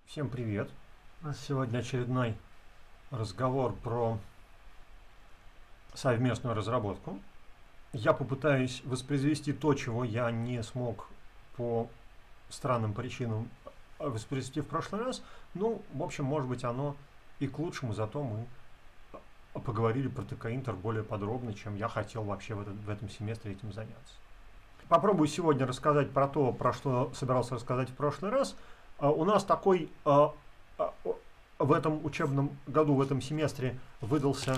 Всем привет! У нас сегодня очередной разговор про совместную разработку. Я попытаюсь воспроизвести то, чего я не смог по странным причинам воспроизвести в прошлый раз. Ну, в общем, может быть, оно и к лучшему, зато мы поговорили про ТК Интер более подробно, чем я хотел вообще в этом семестре этим заняться. Попробую сегодня рассказать про то, про что собирался рассказать в прошлый раз. У нас такой в этом учебном году, в этом семестре выдался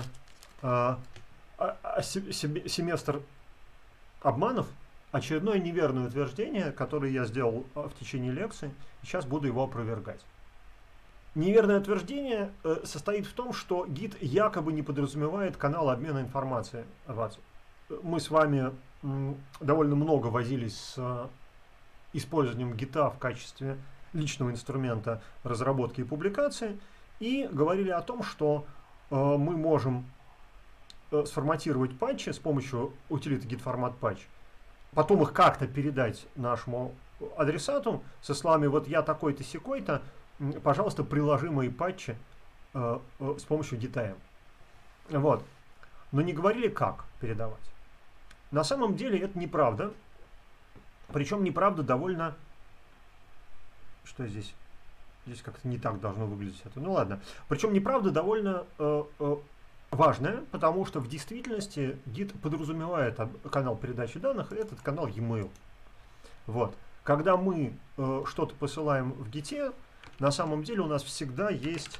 семестр обманов, очередное неверное утверждение, которое я сделал в течение лекции, и сейчас буду его опровергать. Неверное утверждение состоит в том, что гид якобы не подразумевает канал обмена информацией. Мы с вами довольно много возились с использованием гита в качестве личного инструмента разработки и публикации, и говорили о том, что мы можем сформатировать патчи с помощью утилиты git-format-patch, потом их как-то передать нашему адресату со словами «вот я такой-то сякой-то, пожалуйста, приложи мои патчи с помощью git-am». Вот. Но не говорили, как передавать. На самом деле это неправда, причем неправда довольно... Что здесь? Здесь как-то не так должно выглядеть это. Ну ладно. Причем неправда довольно важная, потому что в действительности Git подразумевает канал передачи данных, и этот канал e-mail. Вот. Когда мы что-то посылаем в Git, на самом деле у нас всегда есть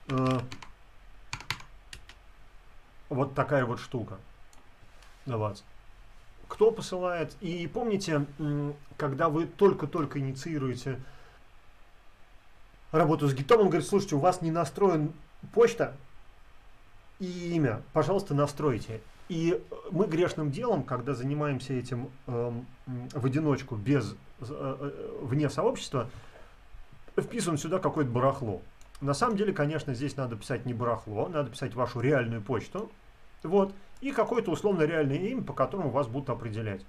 вот такая вот штука. Вот. Кто посылает? И помните, когда вы только-только инициируете работу с гитом, он говорит: слушайте, у вас не настроен почта и имя, пожалуйста, настройте. И мы грешным делом, когда занимаемся этим в одиночку, вне сообщества, вписываем сюда какое-то барахло. На самом деле, конечно, здесь надо писать не барахло, надо писать вашу реальную почту, вот, и какое-то условно реальное имя, по которому вас будут определять.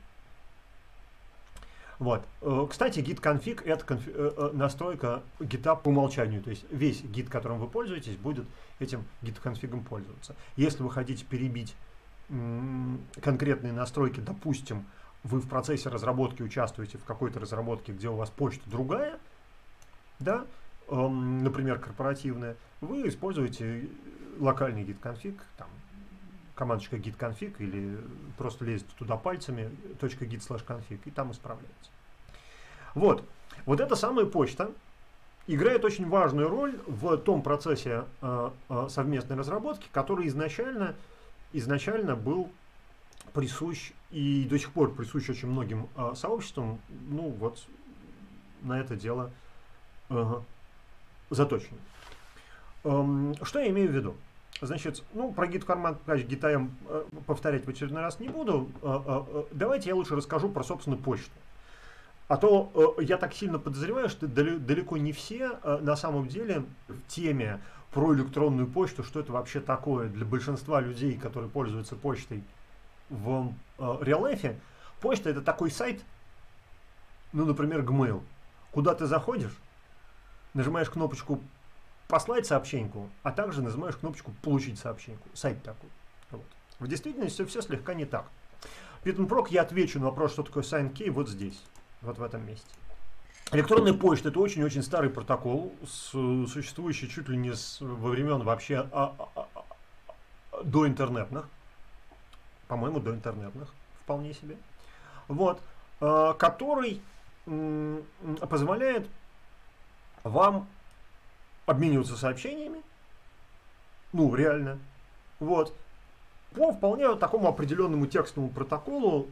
Вот. Кстати, git-config — это настройка гита по умолчанию. То есть весь гит, которым вы пользуетесь, будет этим git-конфигом пользоваться. Если вы хотите перебить конкретные настройки, допустим, вы в процессе разработки участвуете в какой-то разработке, где у вас почта другая, да, например, корпоративная, вы используете локальный git-конфиг, там, командочка git-config, или просто лезете туда пальцами, .git/config, и там исправляете. Вот. Вот эта самая почта играет очень важную роль в том процессе совместной разработки, который изначально был присущ и до сих пор присущ очень многим сообществам. Ну вот на это дело заточено. Что я имею в виду? Значит, ну, про git-формат git-am повторять в очередной раз не буду. Давайте я лучше расскажу про, собственно, почту. А то я так сильно подозреваю, что далеко не все на самом деле в теме про электронную почту, что это вообще такое для большинства людей, которые пользуются почтой в real-life. Почта — это такой сайт, ну, например, Gmail, куда ты заходишь, нажимаешь кнопочку «Послать сообщеньку», а также нажимаешь кнопочку «Получить сообщеньку». Сайт такой. Вот. В действительности все слегка не так. Python Prog я отвечу на вопрос, что такое sign-key, вот здесь, вот в этом месте. Электронная почта — это очень-очень старый протокол, существующий чуть ли не во времен вообще доинтернетных. По-моему, доинтернетных вполне себе. Вот. Который позволяет вам обмениваться сообщениями, ну, реально, вот, по вполне такому определенному текстовому протоколу,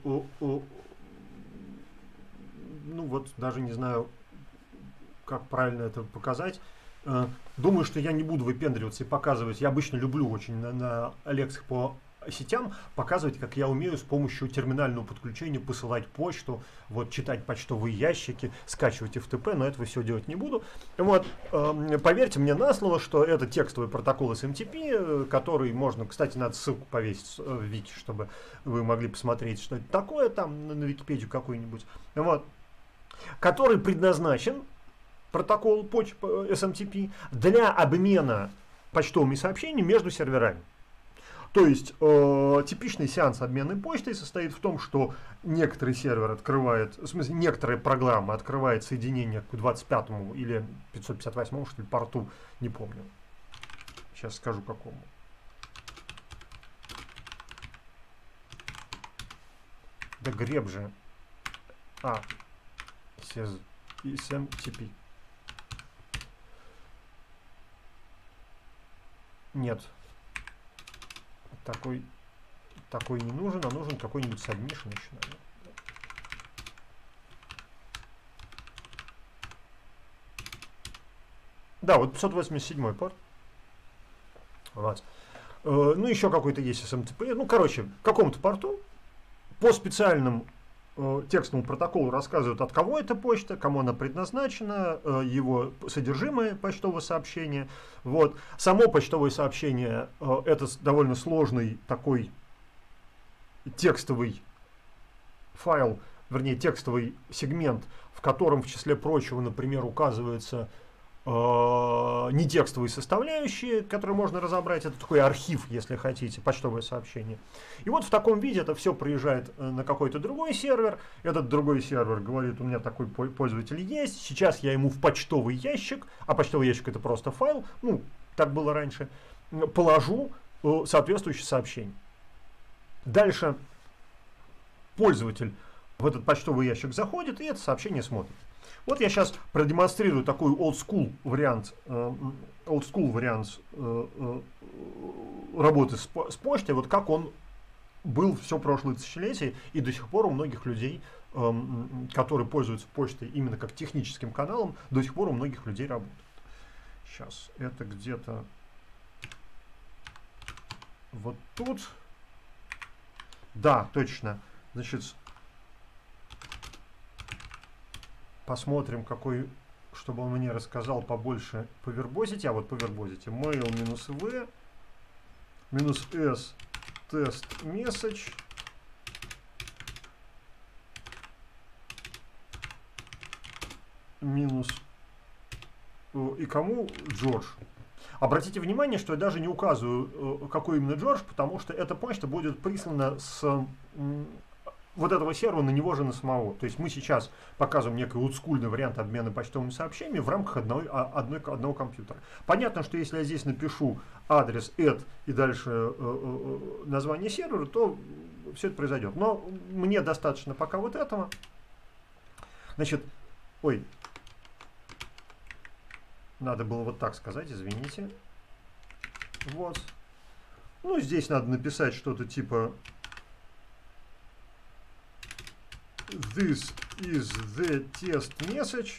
ну, вот, даже не знаю, как правильно это показать. Думаю, что я не буду выпендриваться и показывать, я обычно люблю очень на лекциях по сетям показывать, как я умею с помощью терминального подключения посылать почту, вот, читать почтовые ящики, скачивать FTP, но этого все делать не буду. Вот, поверьте мне на слово, что это текстовый протокол SMTP, который можно, кстати, надо ссылку повесить в Вики, чтобы вы могли посмотреть, что это такое, там на Википедию какую-нибудь, вот, который предназначен протокол SMTP для обмена почтовыми сообщениями между серверами. То есть типичный сеанс обмена почтой состоит в том, что некоторый сервер открывает, в смысле некоторая программа открывает соединение к 25-му или 558-му, что ли, порту, не помню. Сейчас скажу какому. Да греб же. SMTP. Нет. Такой не нужен, а нужен какой-нибудь submission еще, наверное. Да, вот 587 порт. Вот. Ну, еще какой-то есть SMTP. Ну, короче, к какому-то порту по специальному текстовому протоколу рассказывают, от кого эта почта, кому она предназначена, его содержимое почтового сообщения. Вот. Само почтовое сообщение это довольно сложный такой текстовый файл, вернее текстовый сегмент, в котором в числе прочего, например, указываются нетекстовые составляющие, которые можно разобрать. Это такой архив, если хотите, почтовое сообщение. И вот в таком виде это все приезжает на какой-то другой сервер. Этот другой сервер говорит, у меня такой пользователь есть, сейчас я ему в почтовый ящик, а почтовый ящик это просто файл, ну, так было раньше, положу соответствующее сообщение. Дальше пользователь в этот почтовый ящик заходит и это сообщение смотрит. Вот я сейчас продемонстрирую такой old school вариант работы с почтой, вот как он был все прошлое тысячелетие, и до сих пор у многих людей, которые пользуются почтой именно как техническим каналом, до сих пор у многих людей работает. Сейчас, это где-то вот тут. Да, точно. Значит, посмотрим, какой, чтобы он мне рассказал побольше по вербозите. А вот по вербозите mail-v -s test message минус и кому Джордж. Обратите внимание, что я даже не указываю, какой именно Джордж, потому что эта почта будет прислана с вот этого сервера на него же на самого. То есть мы сейчас показываем некий олдскульный вариант обмена почтовыми сообщениями в рамках одного компьютера. Понятно, что если я здесь напишу адрес add и дальше название сервера, то все это произойдет. Но мне достаточно пока вот этого. Значит, ой, надо было вот так сказать, извините. Вот. Ну, здесь надо написать что-то типа This is the test message.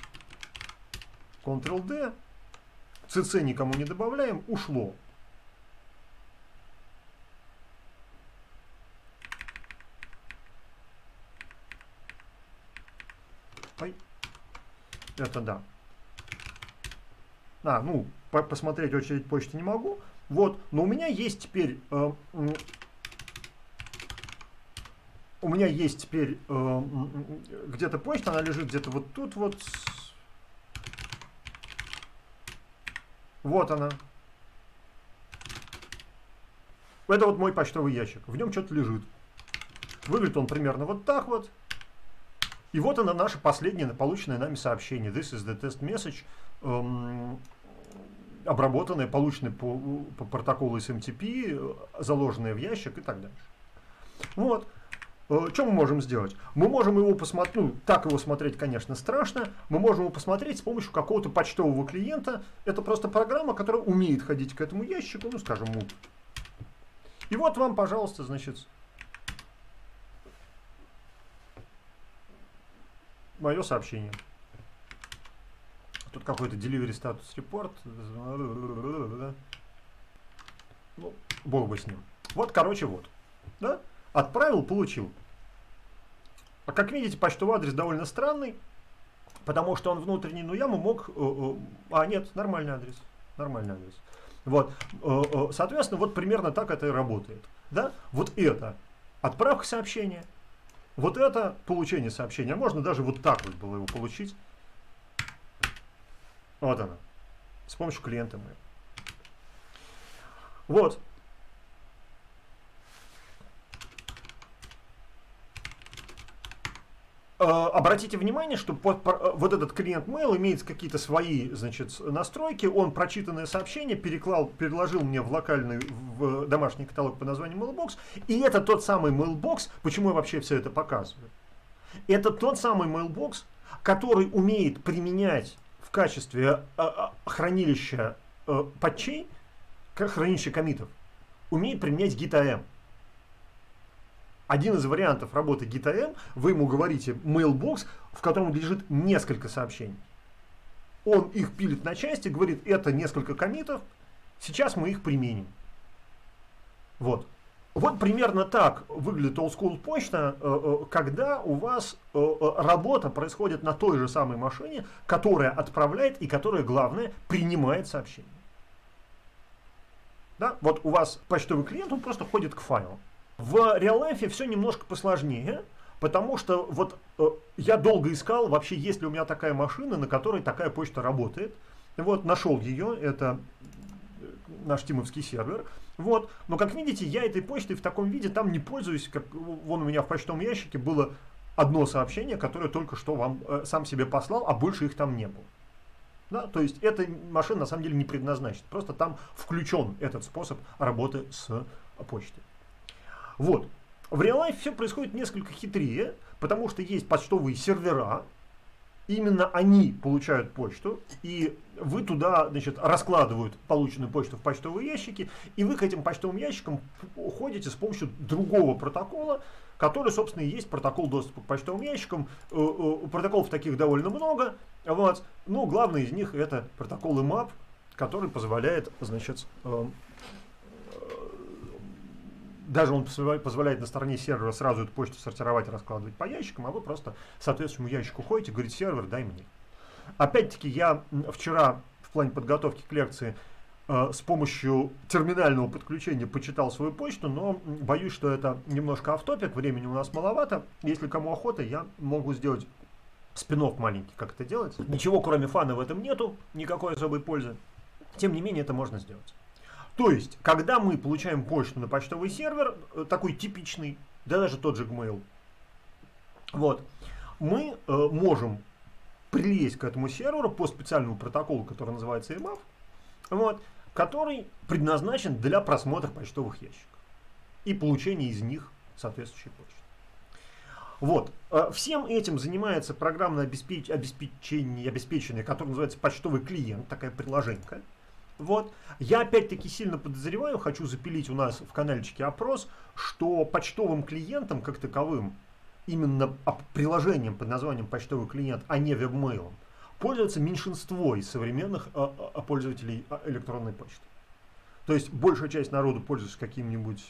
Ctrl-D. CC никому не добавляем. Ушло. Ой. Это да. Ну, посмотреть очередь почты не могу. Вот. Но у меня есть теперь... У меня есть теперь где-то почта, она лежит где-то вот тут вот. Вот она. Это вот мой почтовый ящик. В нем что-то лежит. Выглядит он примерно вот так вот. И вот она наша последняя полученное нами сообщение. This is the test message. Обработанное, полученное по протоколу SMTP, заложенное в ящик и так дальше. Вот. Что мы можем сделать? Мы можем его посмотреть, ну, так его смотреть, конечно, страшно. Мы можем его посмотреть с помощью какого-то почтового клиента. Это просто программа, которая умеет ходить к этому ящику, ну, скажем, мут. И вот вам, пожалуйста, значит, мое сообщение. Тут какой-то delivery status report. Ну, бог бы с ним. Вот, короче, вот. Да? Отправил, получил. А как видите, почтовый адрес довольно странный, потому что он внутренний, но я мог... нет, нормальный адрес. Нормальный адрес. Вот. Соответственно, вот примерно так это и работает. Да? Вот это отправка сообщения. Вот это получение сообщения. Можно даже вот так вот было его получить. Вот она. С помощью клиента mail. Вот. Обратите внимание, что вот этот клиент mail имеет какие-то свои, значит, настройки. Он прочитанное сообщение переложил мне в домашний каталог по названию Mailbox. И это тот самый Mailbox. Почему я вообще все это показываю? Это тот самый Mailbox, который умеет применять в качестве хранилища патчей, хранилища коммитов, умеет применять GitAM. Один из вариантов работы GitAM, вы ему говорите mailbox, в котором лежит несколько сообщений. Он их пилит на части, говорит, это несколько коммитов, сейчас мы их применим. Вот. Вот примерно так выглядит oldschool почта, когда у вас работа происходит на той же самой машине, которая отправляет и которая, главное, принимает сообщения. Да? Вот у вас почтовый клиент, он просто ходит к файлам. В real life все немножко посложнее, потому что вот я долго искал, вообще есть ли у меня такая машина, на которой такая почта работает. Вот, нашел ее, это наш тимовский сервер. Вот. Но, как видите, я этой почтой в таком виде там не пользуюсь. Как, вон у меня в почтовом ящике было одно сообщение, которое только что вам сам себе послал, а больше их там не было. Да? То есть эта машина на самом деле не предназначена. Просто там включен этот способ работы с почтой. Вот. В real life все происходит несколько хитрее, потому что есть почтовые сервера, именно они получают почту, и вы туда, значит, раскладывают полученную почту в почтовые ящики, и вы к этим почтовым ящикам ходите с помощью другого протокола, который, собственно, и есть протокол доступа к почтовым ящикам. Протоколов таких довольно много, вот. Но главный из них это протокол IMAP, который позволяет, значит, даже он позволяет на стороне сервера сразу эту почту сортировать и раскладывать по ящикам, а вы просто соответствующему ящику ходите, говорите, сервер, дай мне. Опять-таки, я вчера в плане подготовки к лекции с помощью терминального подключения почитал свою почту, но боюсь, что это немножко офф-топик, времени у нас маловато. Если кому охота, я могу сделать спин-офф маленький, как это делать. Ничего, кроме фана, в этом нету, никакой особой пользы. Тем не менее, это можно сделать. То есть, когда мы получаем почту на почтовый сервер, такой типичный, да даже тот же Gmail, вот, мы можем прилезть к этому серверу по специальному протоколу, который называется IMAP, вот, который предназначен для просмотра почтовых ящиков и получения из них соответствующей почты. Вот. Всем этим занимается программное обеспечение, которое называется почтовый клиент, такая приложенька. Вот. Я опять-таки сильно подозреваю, хочу запилить у нас в каналчике опрос, что почтовым клиентом как таковым, именно приложением под названием почтовый клиент, а не веб-мейлом, пользуется меньшинство из современных пользователей электронной почты. То есть большая часть народу пользуется каким-нибудь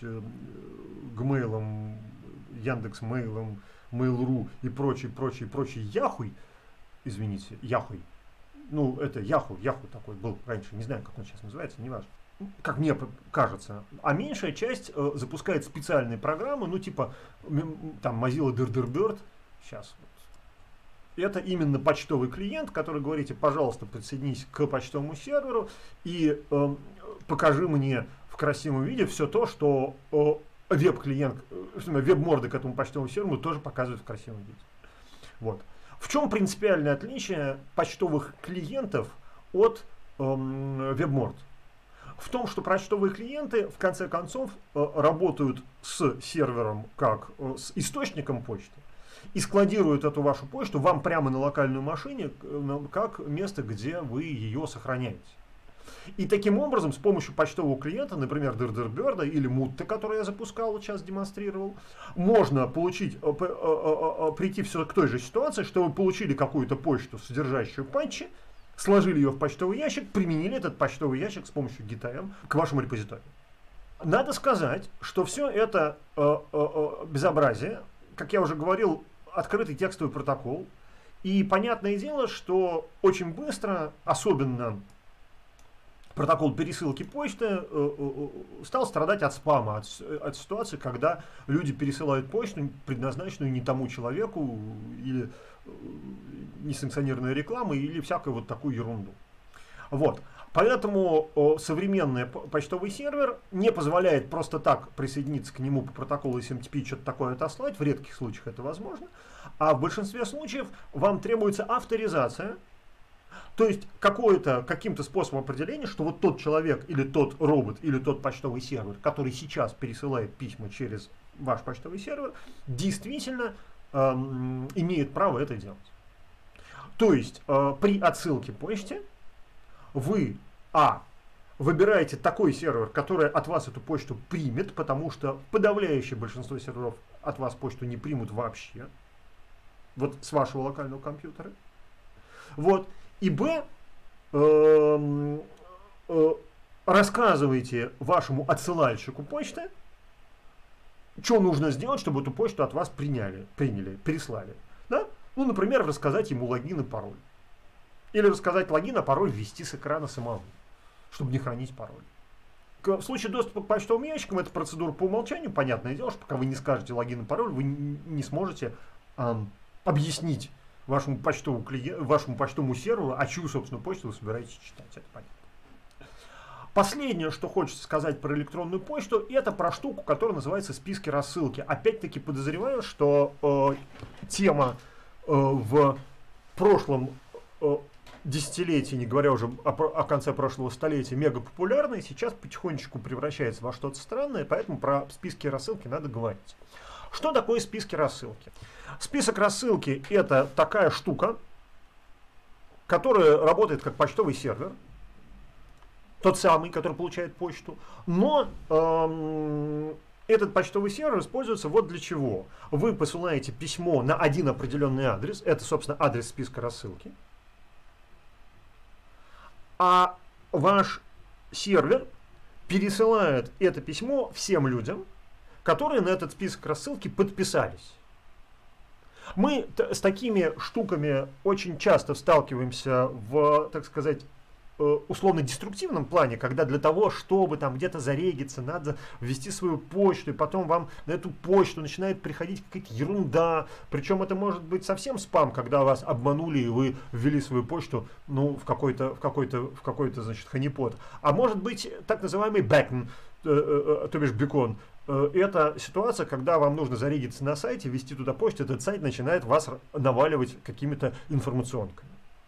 Gmail, Яндекс.Мейлом, Mail.ru и прочий яхуй, извините, яхуй. Ну, это Yahoo такой был раньше, не знаю, как он сейчас называется, неважно. Как мне кажется. А меньшая часть запускает специальные программы, ну, типа, там, Mozilla Thunderbird. Сейчас. Это именно почтовый клиент, который говорите, пожалуйста, присоединись к почтовому серверу и покажи мне в красивом виде все то, что веб-клиент, веб-морды к этому почтовому серверу тоже показывают в красивом виде. Вот. В чем принципиальное отличие почтовых клиентов от веб-морд? В том, что почтовые клиенты в конце концов работают с сервером как с источником почты и складируют эту вашу почту вам прямо на локальную машине как место, где вы ее сохраняете. И таким образом, с помощью почтового клиента, например, Thunderbird или Mutta, который я запускал, вот сейчас демонстрировал, можно прийти все к той же ситуации, что вы получили какую-то почту, содержащую патчи, сложили ее в почтовый ящик, применили этот почтовый ящик с помощью GitAM к вашему репозиторию. Надо сказать, что все это безобразие, как я уже говорил, открытый текстовый протокол. И понятное дело, что очень быстро, особенно протокол пересылки почты, стал страдать от спама, от ситуации, когда люди пересылают почту, предназначенную не тому человеку, или несанкционированную рекламу, или всякую вот такую ерунду. Вот. Поэтому современный почтовый сервер не позволяет просто так присоединиться к нему по протоколу SMTP и что-то такое отослать. В редких случаях это возможно. А в большинстве случаев вам требуется авторизация. То есть каким-то способом определения, что вот тот человек или тот робот или тот почтовый сервер, который сейчас пересылает письма через ваш почтовый сервер, действительно имеет право это делать. То есть при отсылке почте вы выбираете такой сервер, который от вас эту почту примет, потому что подавляющее большинство серверов от вас почту не примут вообще. Вот с вашего локального компьютера. Вот. И Б, рассказывайте вашему отсылальщику почты, что нужно сделать, чтобы эту почту от вас приняли, переслали. Да? Ну, например, рассказать ему логин и пароль. Или рассказать логин, а пароль ввести с экрана самому, чтобы не хранить пароль. В случае доступа к почтовым ящикам, это процедура по умолчанию, понятное дело, что пока вы не скажете логин и пароль, вы не сможете объяснить вашему почтовому серверу, а чью, собственно, почту вы собираетесь читать. Это понятно. Последнее, что хочется сказать про электронную почту, это про штуку, которая называется списки рассылки. Опять-таки подозреваю, что тема в прошлом десятилетии, не говоря уже о конце прошлого столетия, мега популярная, сейчас потихонечку превращается во что-то странное, поэтому про списки рассылки надо говорить. Что такое списки рассылки? Список рассылки — это такая штука, которая работает как почтовый сервер, тот самый, который получает почту, но этот почтовый сервер используется вот для чего. Вы посылаете письмо на один определенный адрес, это, собственно, адрес списка рассылки, а ваш сервер пересылает это письмо всем людям, которые на этот список рассылки подписались. Мы с такими штуками очень часто сталкиваемся в, так сказать, условно-деструктивном плане, когда для того, чтобы там где-то зарегиться, надо ввести свою почту, и потом вам на эту почту начинает приходить какая-то ерунда. Причем это может быть совсем спам, когда вас обманули, и вы ввели свою почту в какой-то, значит, ханипот. А может быть так называемый бэкон, то бишь бекон. Это ситуация, когда вам нужно зарегиться на сайте, ввести туда почту, этот сайт начинает вас наваливать какими-то информационками.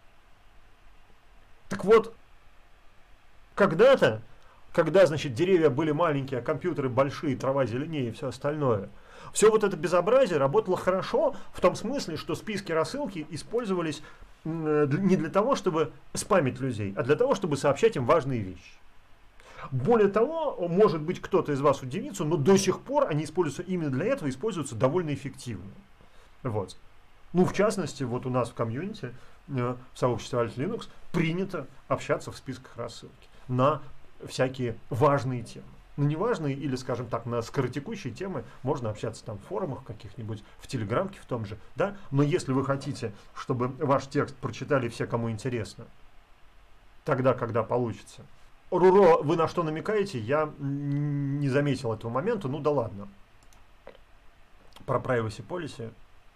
Так вот, когда-то, когда, значит, деревья были маленькие, а компьютеры большие, трава зеленее и все остальное, все вот это безобразие работало хорошо в том смысле, что списки рассылки использовались не для того, чтобы спамить людей, а для того, чтобы сообщать им важные вещи. Более того, может быть, кто-то из вас удивится, но до сих пор они используются именно для этого, используются довольно эффективно. Вот. Ну, в частности, вот у нас в комьюнити, в сообществе Alt Linux, принято общаться в списках рассылки на всякие важные темы. Ну, неважные или, скажем так, на скоротекущие темы можно общаться там в форумах каких-нибудь, в Телеграмке в том же, да? Но если вы хотите, чтобы ваш текст прочитали все, кому интересно, тогда, когда получится. Руро, вы на что намекаете? Я не заметил этого момента, ну да ладно. Про privacy policy.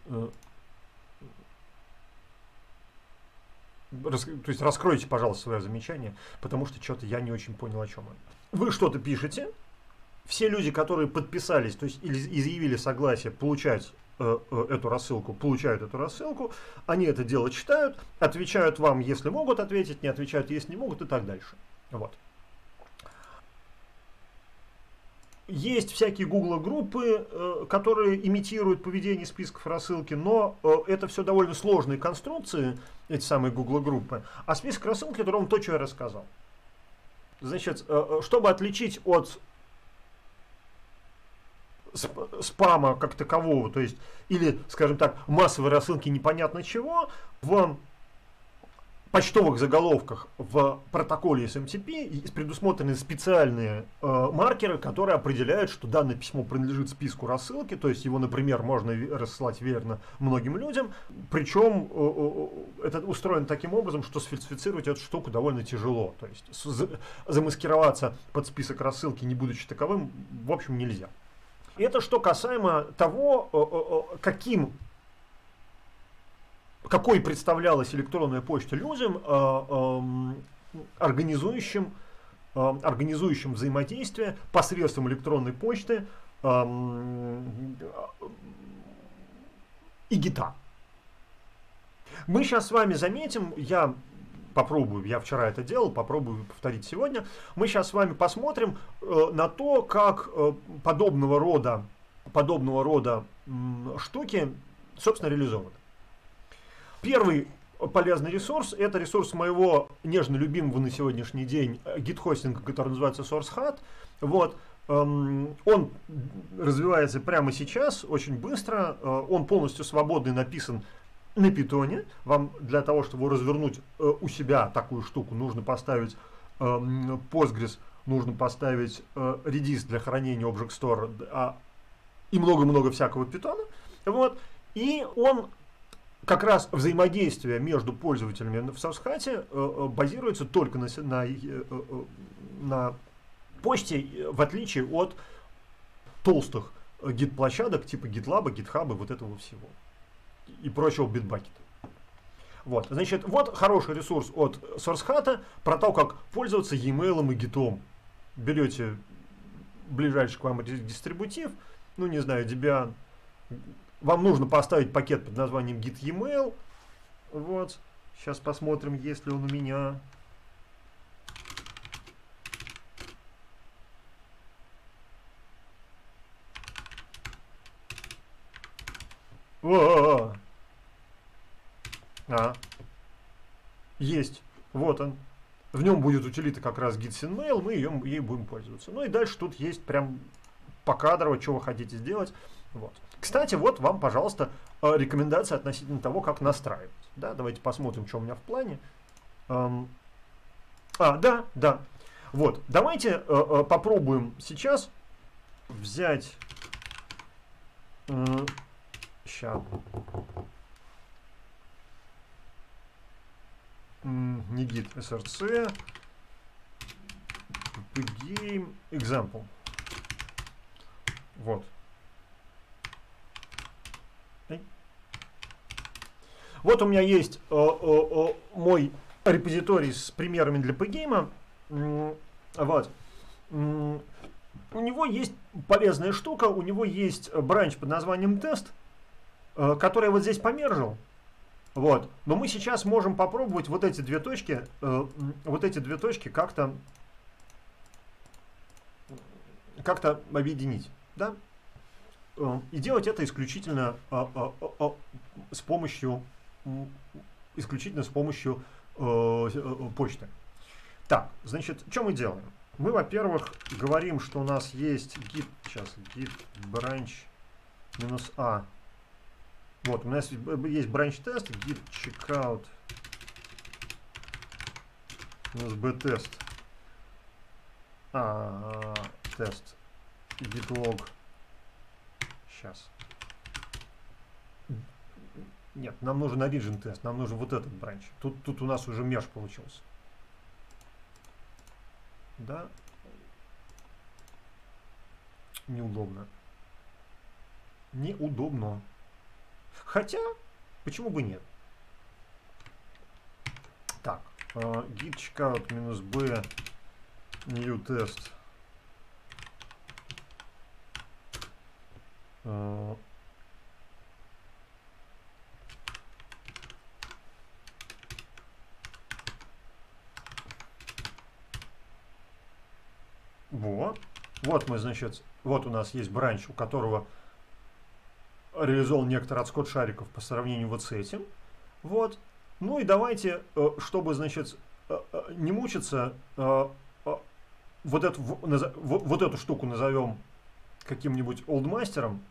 То есть раскройте, пожалуйста, свое замечание, потому что что-то я не очень понял, о чем он. Вы что-то пишете, все люди, которые подписались, то есть или изъявили согласие получать эту рассылку, получают эту рассылку, они это дело читают, отвечают вам, если могут ответить, не отвечают, если не могут, и так дальше. Вот. Есть всякие Google-группы, которые имитируют поведение списков рассылки, но это все довольно сложные конструкции, эти самые Google-группы. А список рассылки — это ровно то, что я рассказал. Значит, чтобы отличить от спама как такового, то есть, или, скажем так, массовой рассылки непонятно чего, в почтовых заголовках в протоколе SMTP предусмотрены специальные маркеры, которые определяют, что данное письмо принадлежит списку рассылки, то есть его, например, можно рассылать верно многим людям, причем это устроено таким образом, что сфальсифицировать эту штуку довольно тяжело, то есть замаскироваться под список рассылки, не будучи таковым, в общем, нельзя. Это что касаемо того, какой представлялась электронная почта людям организующим взаимодействие посредством электронной почты и гита. Мы сейчас с вами заметим, я попробую, я вчера это делал, попробую повторить сегодня, мы сейчас с вами посмотрим на то, как подобного рода штуки, собственно, реализованы. Первый полезный ресурс — это ресурс моего нежно любимого на сегодняшний день гид-хостинга, который называется SourceHut. Вот. Он развивается прямо сейчас, очень быстро. Он полностью свободный, написан на питоне. Вам для того, чтобы его развернуть у себя такую штуку, нужно поставить Postgres, нужно поставить Redis для хранения Object Store и много-много всякого питона. Вот. И он как раз взаимодействие между пользователями в SourceHut базируется только на почте, в отличие от толстых гид-площадок типа GitLab, GitHub, вот этого всего. И прочего Bitbucket. Вот, значит, вот хороший ресурс от SourceHut про то, как пользоваться e-mail и гитом. Берете ближайший к вам дистрибутив, ну не знаю, Debian. Вам нужно поставить пакет под названием git e-mail. Вот, сейчас посмотрим, есть ли он у меня. Есть. Вот он. В нем будет утилита как раз git.synmail, мы ей будем пользоваться. Ну и дальше тут есть прям покадрово, что вы хотите сделать. Вот. Кстати, вот вам, пожалуйста, рекомендация относительно того, как настраивать. Да, давайте посмотрим, что у меня в плане. Да. Вот, давайте попробуем сейчас взять... Сейчас. Не git src. Game example. Вот. Вот у меня есть мой репозиторий с примерами для pgame. Вот. У него есть полезная штука, у него есть бранч под названием тест, который я вот здесь помержил. Вот. Но мы сейчас можем попробовать вот эти две точки как-то объединить. Да? И делать это исключительно с помощью почты. Так, значит, что мы делаем? Мы, во-первых, говорим, что у нас есть git branch -a. Вот, у нас есть branch тест, git checkout -b тест, тест, git log. Сейчас. Нет, нам нужен origin тест, нам нужен вот этот бранч. Тут у нас уже меж получился. Да. Неудобно. Неудобно. Хотя, почему бы нет? Так, git checkout -b new test. Вот мы, значит, вот у нас есть бранч, у которого реализован некоторый отскок шариков по сравнению вот с этим. Вот. Ну и давайте, чтобы, значит, не мучиться, вот эту штуку назовем каким-нибудь олдмастером.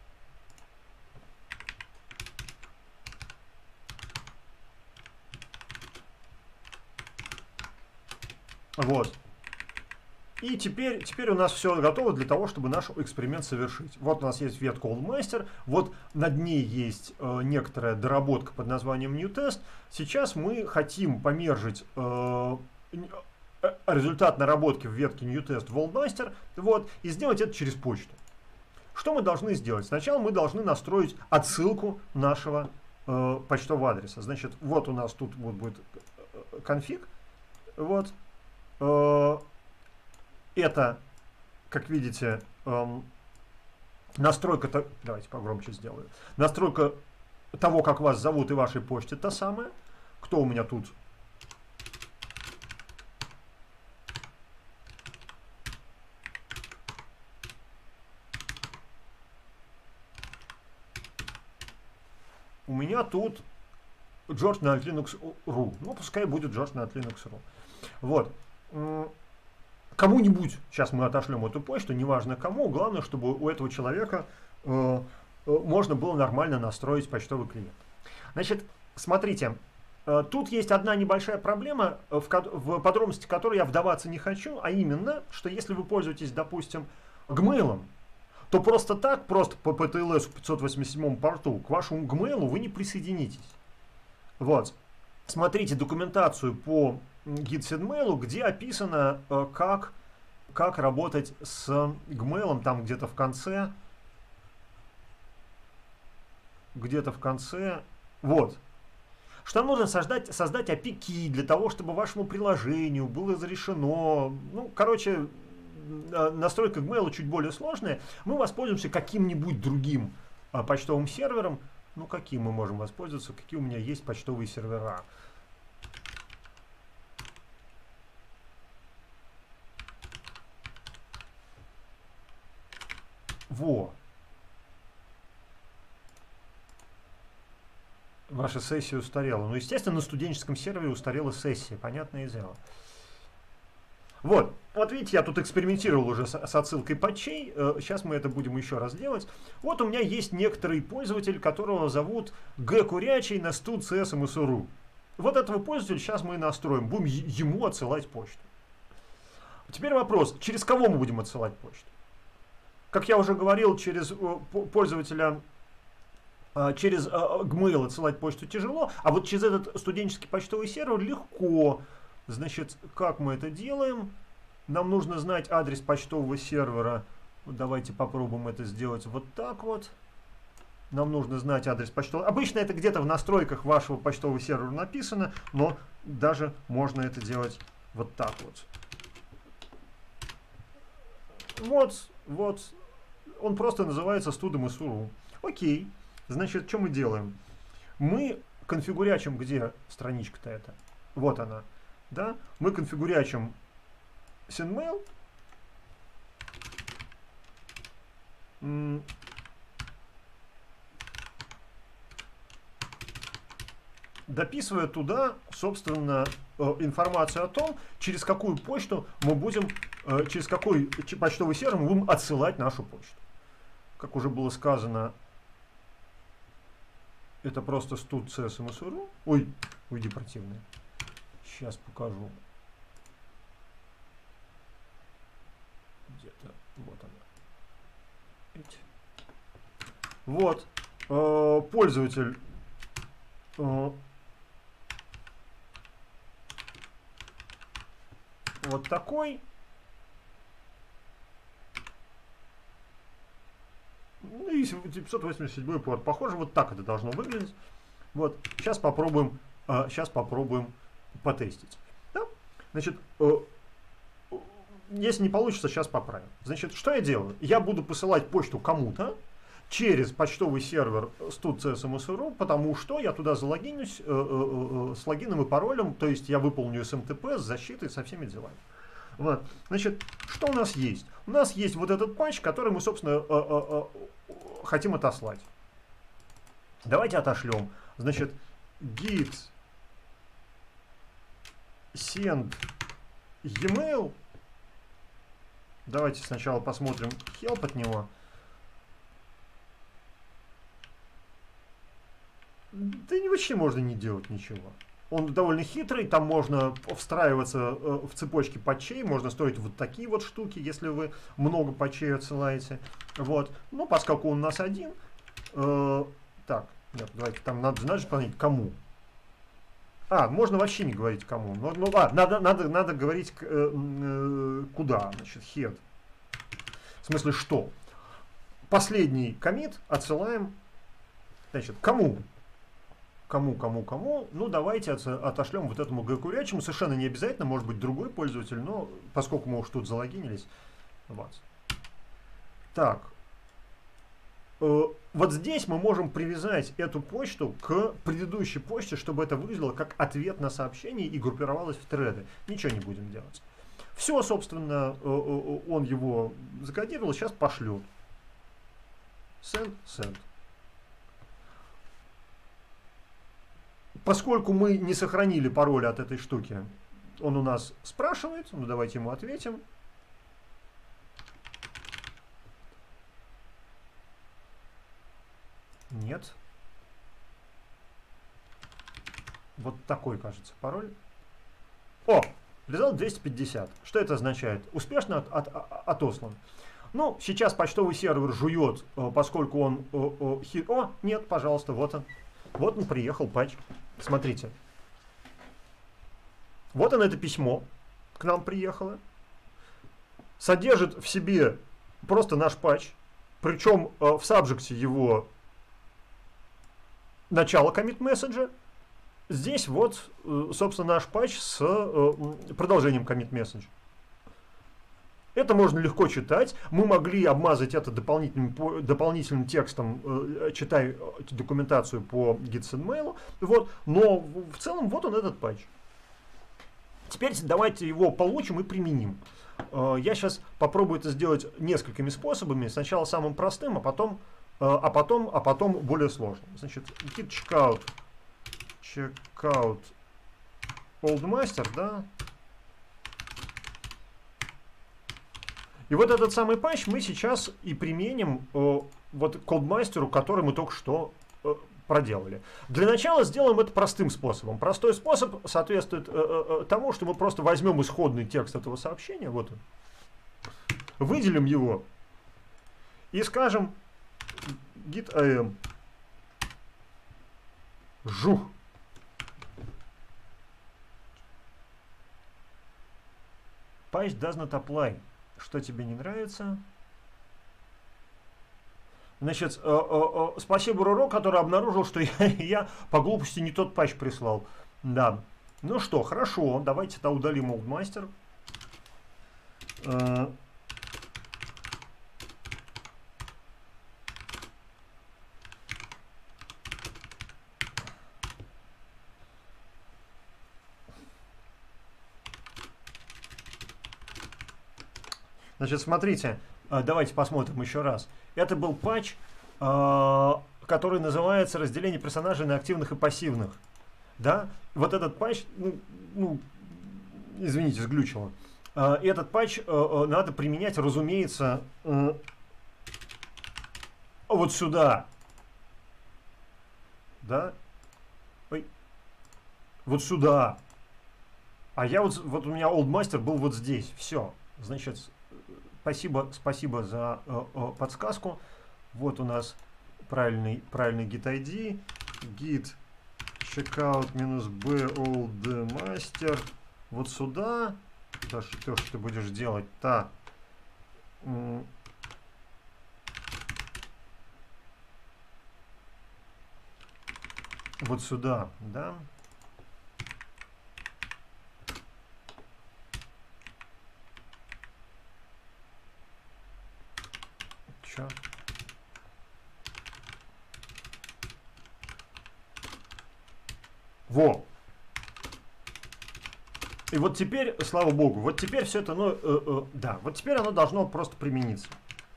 Вот. И теперь у нас все готово для того, чтобы наш эксперимент совершить. Вот у нас есть ветка oldmaster, вот над ней есть некоторая доработка под названием newTest. Сейчас мы хотим помержить результат наработки в ветке newTest в oldmaster, вот, и сделать это через почту. Что мы должны сделать? Сначала мы должны настроить отсылку нашего почтового адреса. Значит, вот у нас тут вот будет конфиг. вот, это, как видите, настройка, давайте погромче сделаю, настройка того, как вас зовут и вашей почты та самая. Кто у меня тут? У меня тут George на Linux.ru. Ну, пускай будет George на Linux.ru. Вот. Кому-нибудь, сейчас мы отошлем эту почту, неважно кому, главное, чтобы у этого человека можно было нормально настроить почтовый клиент. Значит, смотрите, тут есть одна небольшая проблема, в подробности которой я вдаваться не хочу, а именно, что если вы пользуетесь, допустим, Gmail, то просто так, просто по TLS 587 порту к вашему Gmail вы не присоединитесь. Вот. Смотрите документацию по GitSendMail, где описано, как работать с Gmail, там где-то в конце. Вот. Что нужно создать API для того, чтобы вашему приложению было разрешено. Ну, короче, настройка Gmail чуть более сложная. Мы воспользуемся каким-нибудь другим почтовым сервером. Ну, каким мы можем воспользоваться? Какие у меня есть почтовые сервера? Во. Ваша сессия устарела. Ну, естественно, на студенческом сервере устарела сессия. Понятное дело. Вот видите, я тут экспериментировал уже с отсылкой патчей. Сейчас мы это будем еще раз делать. Вот у меня есть некоторый пользователь, которого зовут G-Курячий на stud.cs.msru. Вот этого пользователя сейчас мы и настроим. Будем ему отсылать почту. Теперь вопрос, через кого мы будем отсылать почту? Как я уже говорил, через пользователя, через Gmail отсылать почту тяжело, а вот через этот студенческий почтовый сервер легко. Значит, как мы это делаем? Нам нужно знать адрес почтового сервера. Давайте попробуем это сделать вот так вот. Нам нужно знать адрес почтового. Обычно это где-то в настройках вашего почтового сервера написано, но даже можно это делать вот так вот. Вот. Он просто называется stud.msru. Окей. Значит, что мы делаем? Мы конфигурячим, где страничка-то эта? Вот она. Да? Мы конфигурячим sendmail. Дописывая туда, собственно, информацию о том, через какую почту мы будем, через какой почтовый сервер мы будем отсылать нашу почту. Как уже было сказано, это просто stud.cs.msru. Ой, уйди, противный. Сейчас покажу. Где-то вот она. Вот. Пользователь вот такой. Ну и 587 порт. Похоже, вот так это должно выглядеть. Вот. Сейчас попробуем потестить. Да? Значит, если не получится, сейчас поправим. Значит, что я делаю? Я буду посылать почту кому-то через почтовый сервер stud.cs.msru, потому что я туда залогинюсь с логином и паролем, то есть я выполню SMTP с защитой, со всеми делами. Вот. Значит, что у нас есть? У нас есть вот этот патч, который мы, собственно, хотим отослать. Давайте отошлем. Значит, git send email. Давайте сначала посмотрим help от него. Да вообще можно не делать ничего. Он довольно хитрый, там можно встраиваться в цепочки патчей, можно строить вот такие вот штуки, если вы много патчей отсылаете. Вот. Но поскольку он у нас один, так, нет, давайте, там надо же понять, кому. Можно вообще не говорить кому. Ну ладно, надо говорить куда, значит, head. В смысле, что? Последний коммит отсылаем, значит, кому? кому. Ну, давайте отошлем вот этому G-курячему. Совершенно не обязательно, может быть, другой пользователь, но поскольку мы уж тут залогинились. Вот. Так. Вот здесь мы можем привязать эту почту к предыдущей почте, чтобы это выглядело как ответ на сообщение и группировалось в треды. Ничего не будем делать. Все, собственно, он его закодировал, сейчас пошлет. Send. Поскольку мы не сохранили пароль от этой штуки, он у нас спрашивает, ну давайте ему ответим. Нет. Вот такой, кажется, пароль. О! Результат 250. Что это означает? Успешно отослан. Ну, сейчас почтовый сервер жует, поскольку он... О, нет, пожалуйста, вот он. Вот он приехал, патч. Смотрите. Вот он, это письмо к нам приехало. Содержит в себе просто наш патч. Причем в сабжекте его начало commit message. Здесь вот, собственно, наш патч с продолжением commit message. Это можно легко читать. Мы могли обмазать это дополнительным текстом, читая документацию по git.sendmail. Вот. Но в целом вот он, этот патч. Теперь давайте его получим и применим. Я сейчас попробую это сделать несколькими способами. Сначала самым простым, а потом более сложным. Значит, git checkout oldmaster, да. И вот этот самый патч мы сейчас и применим вот к oldmaster, который мы только что проделали. Для начала сделаем это простым способом. Простой способ соответствует тому, что мы просто возьмем исходный текст этого сообщения, вот он, выделим его и скажем git am жух. Patch does not apply. Что тебе не нравится? Значит, спасибо Руро, который обнаружил, что я по глупости не тот патч прислал. Да. Ну что, хорошо, давайте тогда удалим oldmaster. Значит, смотрите, давайте посмотрим еще раз. Это был патч, который называется «Разделение персонажей на активных и пассивных». Да? Вот этот патч, извините, сглючило. Этот патч надо применять, разумеется, вот сюда. Да? Ой. Вот сюда. А я вот у меня oldmaster был вот здесь. Все. Значит, спасибо за подсказку. Вот у нас правильный git ID. Git checkout-b oldmaster. Вот сюда. То, что ты будешь делать. Так. Вот сюда, да. Чё? Во! И вот теперь, слава богу, вот теперь все это, да, вот теперь оно должно просто примениться.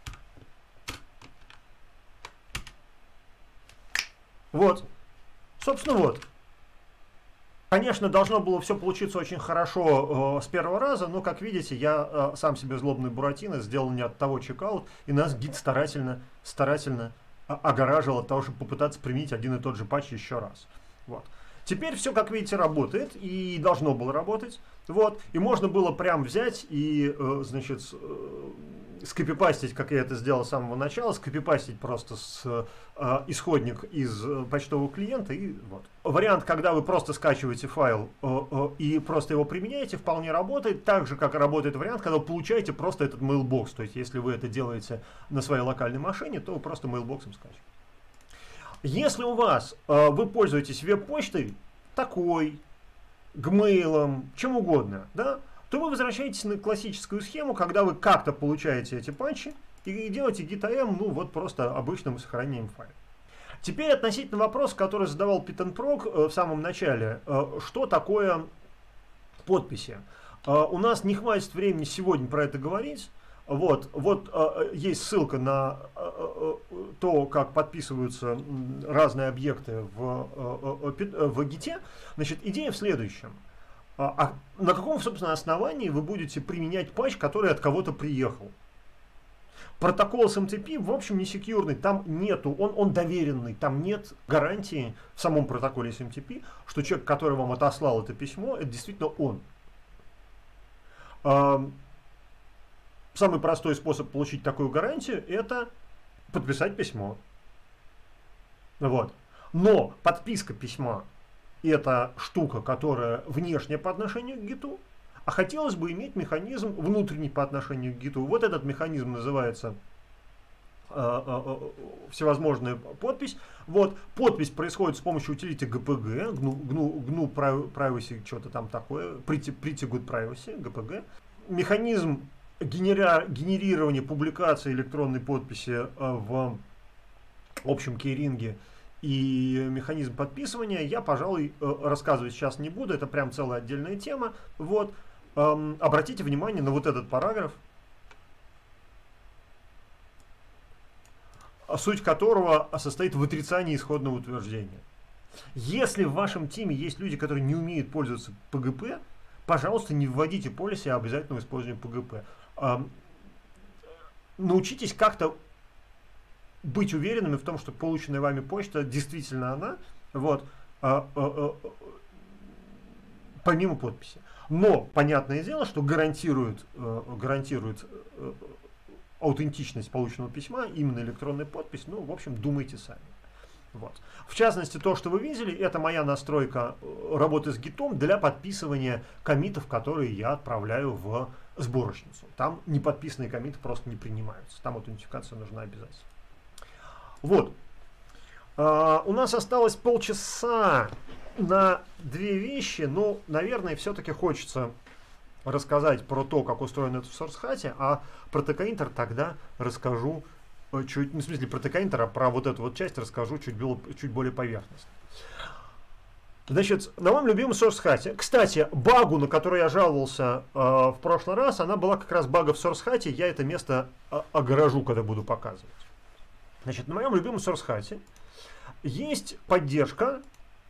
Вот. Собственно, вот. Конечно, должно было все получиться очень хорошо с первого раза, но, как видите, я сам себе злобный Буратино сделал не от того чекаут, и нас гид старательно огораживал от того, чтобы попытаться применить один и тот же патч еще раз. Вот. Теперь все, как видите, работает и должно было работать. Вот. И можно было прям взять и, значит, скопипастить, как я это сделал с самого начала, скопипастить просто исходник из почтового клиента. И вот. Вариант, когда вы просто скачиваете файл и просто его применяете, вполне работает. Так же, как и работает вариант, когда вы получаете просто этот mailbox. То есть, если вы это делаете на своей локальной машине, то вы просто mailbox'ом скачиваете. Если у вас вы пользуетесь веб-почтой такой, Gmail, чем угодно, да, то вы возвращаетесь на классическую схему, когда вы как-то получаете эти патчи и делаете git.am, ну вот просто обычным сохранением файла. Теперь относительно вопроса, который задавал Python-Prog в самом начале, что такое подписи. У нас не хватит времени сегодня про это говорить. Вот есть ссылка на то, как подписываются разные объекты в Git. Значит, идея в следующем. На каком, собственно, основании вы будете применять патч, который от кого-то приехал? Протокол SMTP, в общем, не секьюрный, там нету, он доверенный, там нет гарантии в самом протоколе SMTP, что человек, который вам отослал это письмо, это действительно он. Самый простой способ получить такую гарантию – это подписать письмо. Вот. Но подписка письма – это штука, которая внешняя по отношению к гиту, а хотелось бы иметь механизм внутренний по отношению к гиту. Вот этот механизм называется всевозможная подпись. Вот. Подпись происходит с помощью утилити GPG, GNU Privacy, что-то там такое, Pretty Good Privacy, GPG. Механизм генерирования публикации электронной подписи в общем кейринге и механизм подписывания я, пожалуй, рассказывать сейчас не буду, это прям целая отдельная тема. Вот. Обратите внимание на вот этот параграф, суть которого состоит в отрицании исходного утверждения. Если в вашем тиме есть люди, которые не умеют пользоваться PGP, пожалуйста, не вводите полиси обязательного использования PGP. Научитесь как-то быть уверенными в том, что полученная вами почта действительно она, вот, помимо подписи. Но понятное дело, что гарантирует аутентичность полученного письма именно электронная подпись. Ну, в общем, думайте сами. Вот. В частности, то, что вы видели, это моя настройка работы с гитом для подписывания коммитов, которые я отправляю в сборочницу. Там неподписанные коммиты просто не принимаются. Там аутентификация нужна обязательно. Вот. У нас осталось полчаса на две вещи, но, наверное, все-таки хочется рассказать про то, как устроен это в SourceHat, а про TK-Inter тогда расскажу чуть, ну, в смысле про TK-Inter, а про вот эту вот часть расскажу чуть более поверхностно. Значит, на моем любимом SourceHat. Кстати, багу, на который я жаловался в прошлый раз, она была как раз бага в SourceHat, я это место огорожу, когда буду показывать. Значит, на моем любимом SourceHat есть поддержка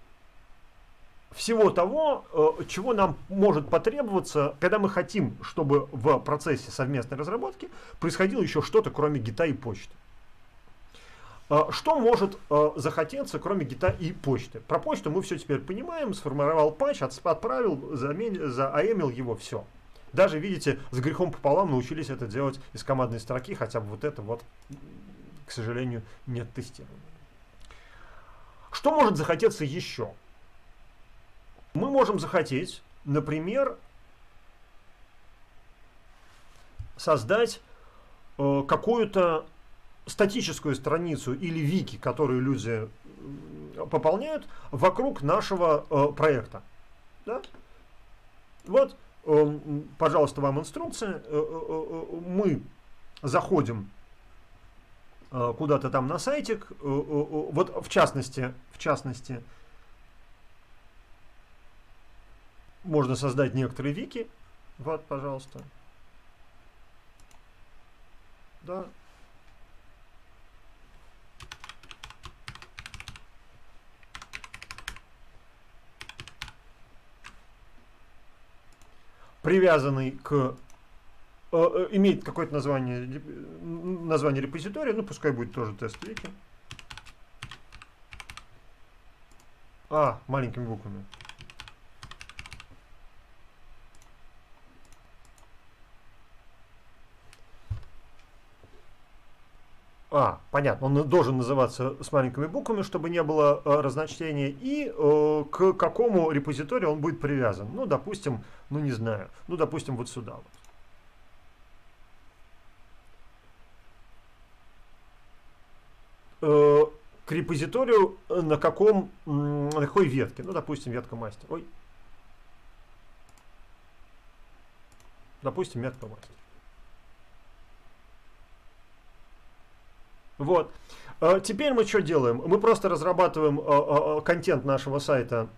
всего того, чего нам может потребоваться, когда мы хотим, чтобы в процессе совместной разработки происходило еще что-то, кроме гита и почты. Что может захотеться, кроме гита и почты? Про почту мы все теперь понимаем, сформировал патч, отправил, заамил его, все. Даже, видите, с грехом пополам научились это делать из командной строки, хотя бы вот это вот, к сожалению, нет тестирования. Что может захотеться еще? Мы можем захотеть, например, создать какую-то статическую страницу или вики, которую люди пополняют вокруг нашего проекта. Да? Вот, пожалуйста, вам инструкция. Мы заходим куда-то там на сайтик. Вот в частности, можно создать некоторые вики. Вот, пожалуйста. Да. Привязанный к... имеет какое-то название репозитория, ну, пускай будет тоже тест-вики. Маленькими буквами. Понятно, он должен называться с маленькими буквами, чтобы не было разночтения. И к какому репозиторию он будет привязан? Ну, допустим, ну не знаю, ну, допустим, вот сюда вот. к репозиторию на какой ветке. Ну, допустим, ветка мастер. Ой. Допустим, ветка мастер. Вот. Теперь мы что делаем? Мы просто разрабатываем контент нашего сайта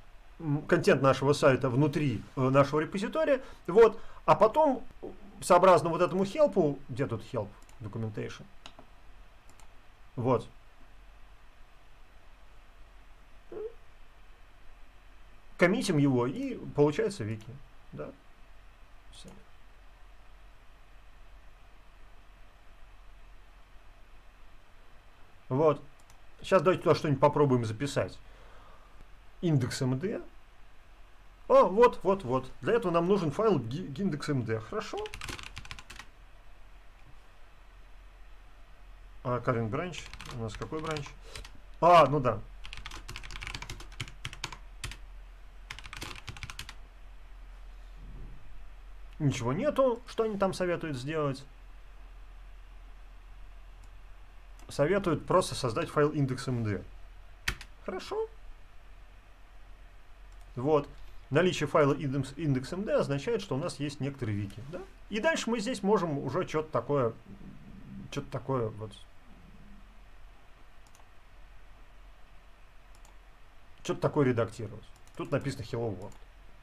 внутри нашего репозитория. Вот. А потом, сообразно вот этому help, где тут help documentation? Вот. Коммитим его, и получается вики. Да. Все. Вот. Сейчас давайте туда что-нибудь попробуем записать. Индекс MD. Вот. Для этого нам нужен файл индекс MD. Хорошо. Current branch. У нас какой бранч? Ну да. Ничего нету, что они там советуют сделать. Советуют просто создать файл index.md. Хорошо. Вот. Наличие файла index.md означает, что у нас есть некоторые вики. Да? И дальше мы здесь можем уже что-то такое вот. Что-то такое редактировать. Тут написано Hello World.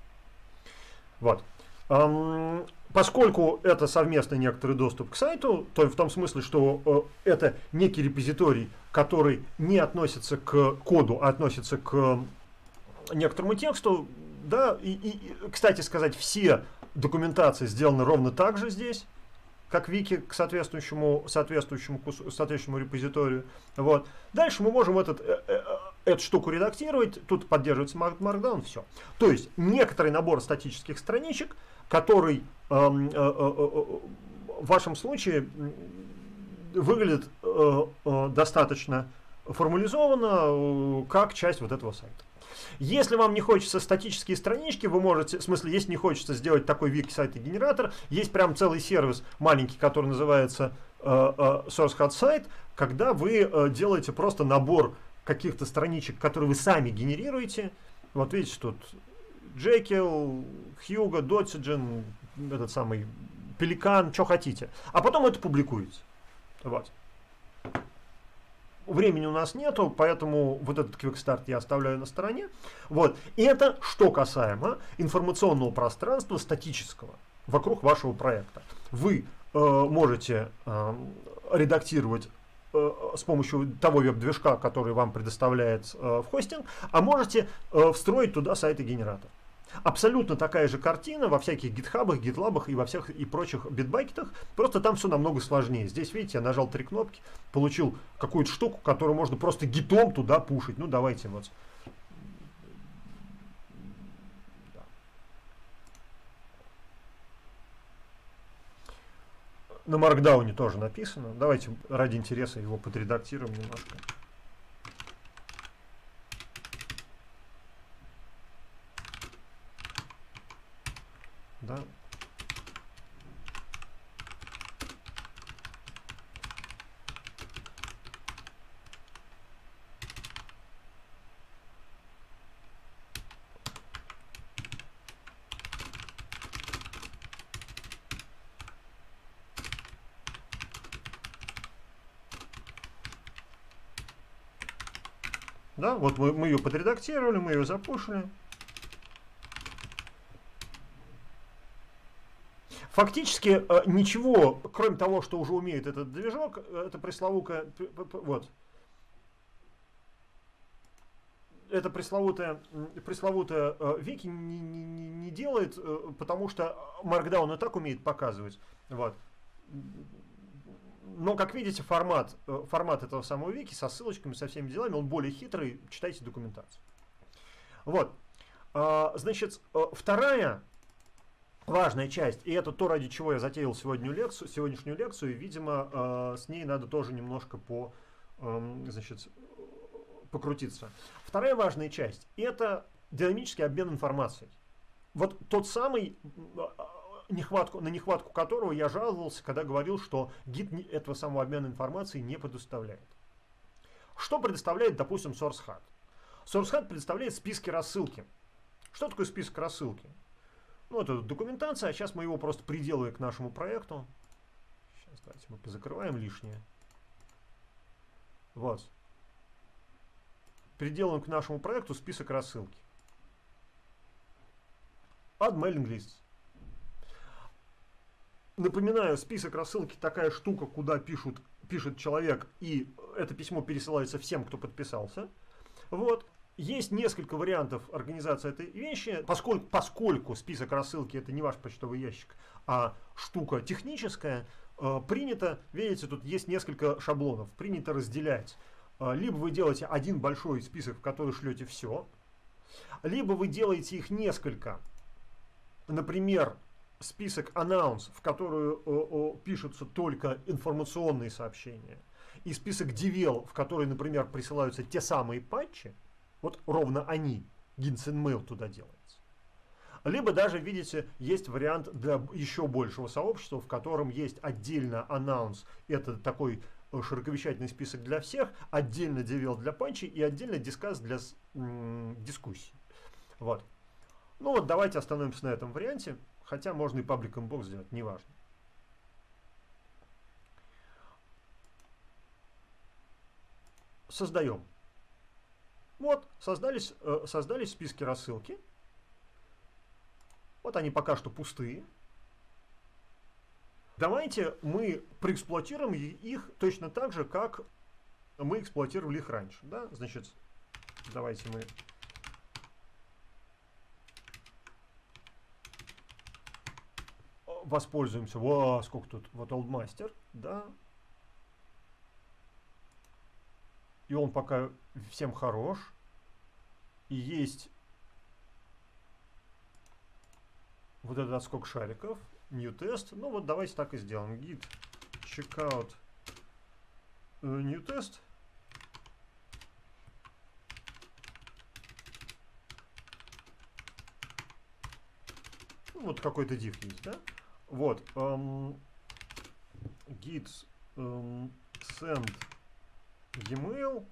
Вот. Поскольку это совместный некоторый доступ к сайту, то в том смысле, что это некий репозиторий, который не относится к коду, а относится к некоторому тексту, да, кстати сказать, все документации сделаны ровно так же здесь, как вики к соответствующему репозиторию. Вот. Дальше мы можем эту штуку редактировать, тут поддерживается Markdown, все. То есть некоторый набор статических страничек, который в вашем случае выглядит достаточно формализованно как часть вот этого сайта. Если вам не хочется статические странички, вы можете, в смысле, если не хочется сделать такой вики-сайт-генератор, есть прям целый сервис маленький, который называется SourceHot Site, когда вы делаете просто набор каких-то страничек, которые вы сами генерируете. Вот видите, тут Jekyll, Hugo, Dotsigen, этот самый Пеликан, что хотите. А потом это публикуете. Вот. Времени у нас нету, поэтому вот этот квикстарт я оставляю на стороне. Вот. И это что касаемо информационного пространства статического вокруг вашего проекта. Вы можете редактировать с помощью того веб-движка, который вам предоставляет в хостинг, а можете встроить туда сайты-генератор. Абсолютно такая же картина во всяких гитхабах, гитлабах и во всех и прочих битбакетах, просто там все намного сложнее. Здесь, видите, я нажал 3 кнопки, получил какую-то штуку, которую можно просто гитом туда пушить. Ну, давайте вот. На Markdown тоже написано. Давайте ради интереса его подредактируем немножко. Да. Да, вот мы ее подредактировали, мы ее запушили. Фактически ничего, кроме того, что уже умеет этот движок, это пресловутая, вот. Это пресловутая вики не делает, потому что Markdown и так умеет показывать. Вот. Но, как видите, формат этого самого вики со ссылочками, со всеми делами, он более хитрый. Читайте документацию. Вот. Значит, вторая важная часть, и это то, ради чего я затеял сегодняшнюю лекцию, и, видимо, с ней надо тоже немножко покрутиться. Вторая важная часть – это динамический обмен информацией. Вот тот самый, на нехватку которого я жаловался, когда говорил, что гид этого самого обмена информацией не предоставляет. Что предоставляет, допустим, SourceHat? SourceHat предоставляет списки рассылки. Что такое список рассылки? Ну, это документация, а сейчас мы его просто приделаем к нашему проекту. Сейчас давайте мы позакрываем лишнее. Вот. Приделаем к нашему проекту список рассылки. Add mailing lists. Напоминаю, список рассылки такая штука, куда пишет человек, и это письмо пересылается всем, кто подписался. Вот. Есть несколько вариантов организации этой вещи. Поскольку список рассылки это не ваш почтовый ящик, а штука техническая, принято, видите, тут есть несколько шаблонов, принято разделять. Либо вы делаете один большой список, в который шлете все, либо вы делаете их несколько. Например, список announce, в который пишутся только информационные сообщения, и список devel, в который, например, присылаются те самые патчи, вот ровно они, Hints and Mail туда делается. Либо даже, видите, есть вариант для еще большего сообщества, в котором есть отдельно announce, это такой широковещательный список для всех, отдельно devel для патчей и отдельно discuss для дискуссий. Вот. Ну вот давайте остановимся на этом варианте, хотя можно и public inbox сделать, неважно. Создаем. Вот, создались списки рассылки. Вот они пока что пустые. Давайте мы проэксплуатируем их точно так же, как мы эксплуатировали их раньше. Да? Значит, давайте мы воспользуемся. Во, сколько тут? Вот Oldmaster, да. И он пока всем хорош. И есть вот этот отскок шариков. New test. Ну вот давайте так и сделаем. Git checkout new test. Вот какой-то div есть, да? Вот. Git send e-mail.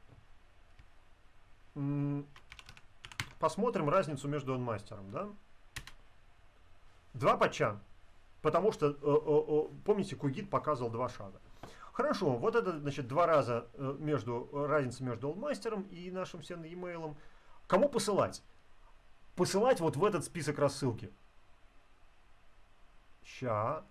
Посмотрим разницу между онмастером, да? Два патча. Потому что, помните, QGit показывал два шага. Хорошо, вот это, значит, два раза разница между олдмастером и нашим send e-mail. Кому посылать? Посылать вот в этот список рассылки. Ща.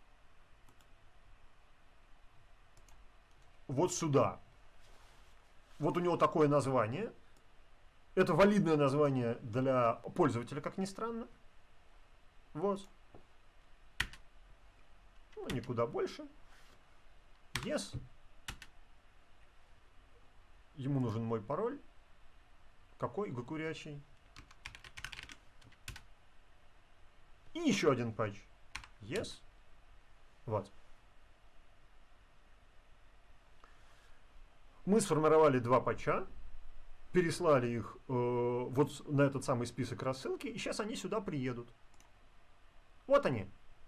Вот сюда. Вот у него такое название. Это валидное название для пользователя, как ни странно. Вот. Ну, никуда больше. Yes. Ему нужен мой пароль. Какой? Гакурячий. И еще один патч. Yes. Вот. Мы сформировали два патча, переслали их вот на этот самый список рассылки, и сейчас они сюда приедут. Вот они.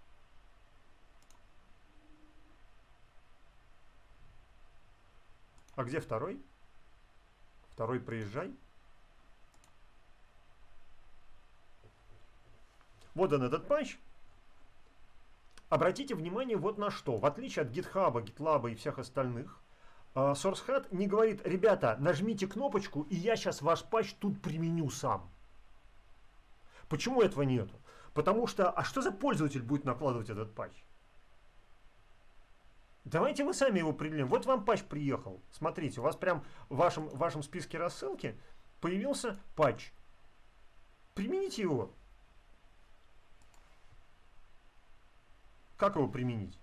А где второй? Второй приезжай. Вот он, этот патч. Обратите внимание вот на что. В отличие от GitHub, GitLab и всех остальных, SourceHat не говорит: ребята, нажмите кнопочку, и я сейчас ваш патч тут применю сам. Почему этого нету? Потому что, а что за пользователь будет накладывать этот патч? Давайте мы сами его определим. Вот вам патч приехал. Смотрите, у вас прям в вашем списке рассылки появился патч. Примените его. Как его применить?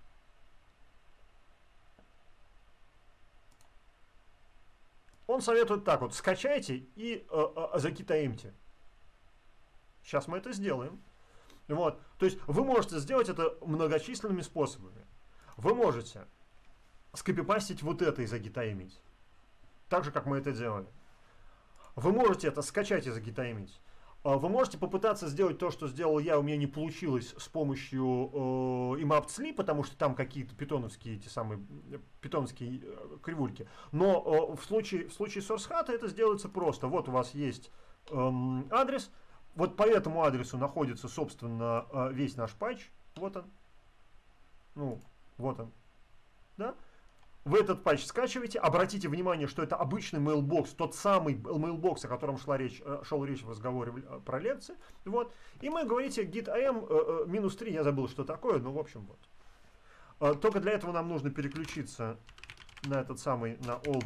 Он советует так вот: скачайте и закитаемте. Сейчас мы это сделаем. Вот. То есть вы можете сделать это многочисленными способами. Вы можете скопипастить вот это и загитаимить. Так же, как мы это делали. Вы можете это скачать и загитаимить. Вы можете попытаться сделать то, что сделал я, у меня не получилось с помощью imaptSli, потому что там какие-то питоновские эти самые питоновские кривульки. Но в случае SourceHat это сделается просто. Вот у вас есть адрес, вот по этому адресу находится, собственно, весь наш патч. Вот он. Ну, вот он. Да? Вы этот патч скачиваете, обратите внимание, что это обычный mailbox, тот самый mailbox, о котором шла речь в разговоре про лекции. Вот. И мы говорите git am -3, я забыл, что такое, но в общем вот. Только для этого нам нужно переключиться на этот самый, на old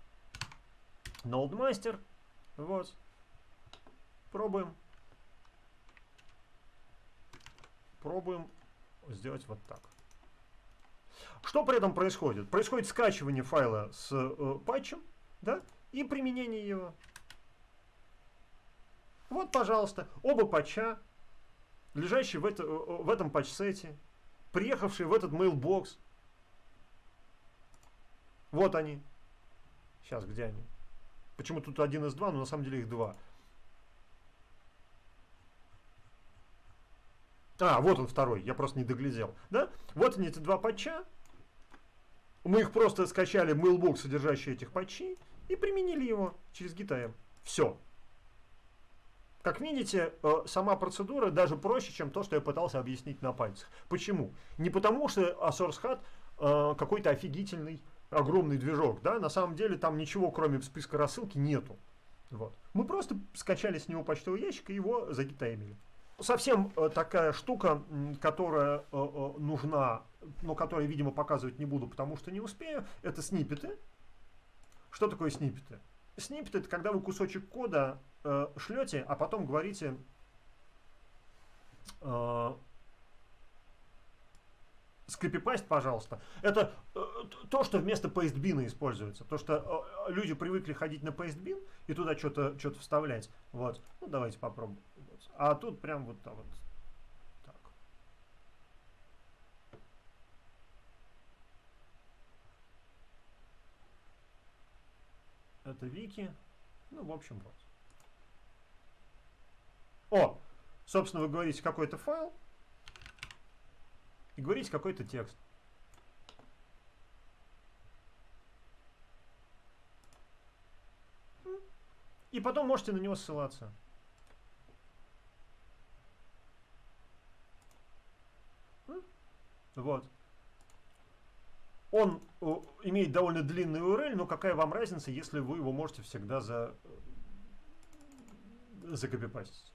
master. Вот. Пробуем сделать вот так. Что при этом происходит? Происходит скачивание файла с патчем, да, и применение его. Вот, пожалуйста, оба патча, лежащие в этом патч-сете, приехавшие в этот mailbox. Вот они. Сейчас, где они? Почему тут один из два, но на самом деле их два. Вот он второй, я просто не доглядел. Да? Вот они, эти два патча. Мы их просто скачали в mailbox, содержащий этих патчей, и применили его через git-am. Все. Как видите, сама процедура даже проще, чем то, что я пытался объяснить на пальцах. Почему? Не потому, что SourceHat какой-то офигительный, огромный движок. Да? На самом деле там ничего, кроме списка рассылки, нету. Вот. Мы просто скачали с него почтовый ящик и его загитаемили. Совсем такая штука, которая нужна, но которую, видимо, показывать не буду, потому что не успею, это сниппеты. Что такое сниппеты? Сниппеты — это когда вы кусочек кода шлете, а потом говорите скопипасть, пожалуйста. Это то, что вместо пастбина используется. То, что люди привыкли ходить на пастбин и туда что-то вставлять. Вот. Ну, давайте попробуем. Вот. А тут прям вот так. Это вики. Ну, в общем, вот. Собственно, вы говорите какой-то файл и говорите какой-то текст. И потом можете на него ссылаться. Вот. Он имеет довольно длинный URL, но какая вам разница, если вы его можете всегда закопипастить.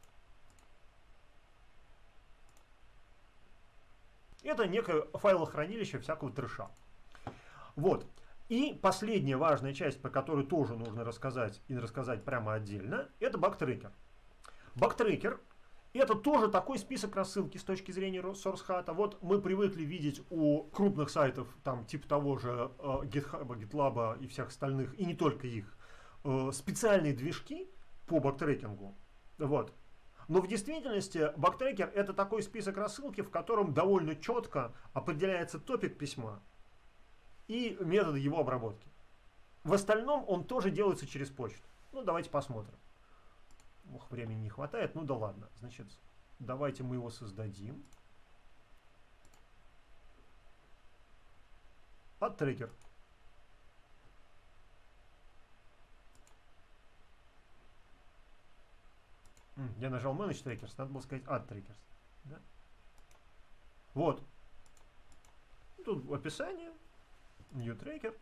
Это некое файлохранилище всякого трэша. Вот. И последняя важная часть, про которую тоже нужно рассказать, и рассказать прямо отдельно, это бактрекер. Бактрекер — это тоже такой список рассылки с точки зрения SourceHat. Вот мы привыкли видеть у крупных сайтов, там типа того же GitHub, GitLab и всех остальных, и не только их, специальные движки по бактрекингу. Вот. Но в действительности бактрекер — это такой список рассылки, в котором довольно четко определяется топик письма и методы его обработки. В остальном он тоже делается через почту. Ну, давайте посмотрим. Ох, времени не хватает, ну да ладно. Значит, давайте мы его создадим. Add-трекер. Я нажал Manage Trackers, надо было сказать Add Trackers. Да? Вот. Тут описание. New Tracker.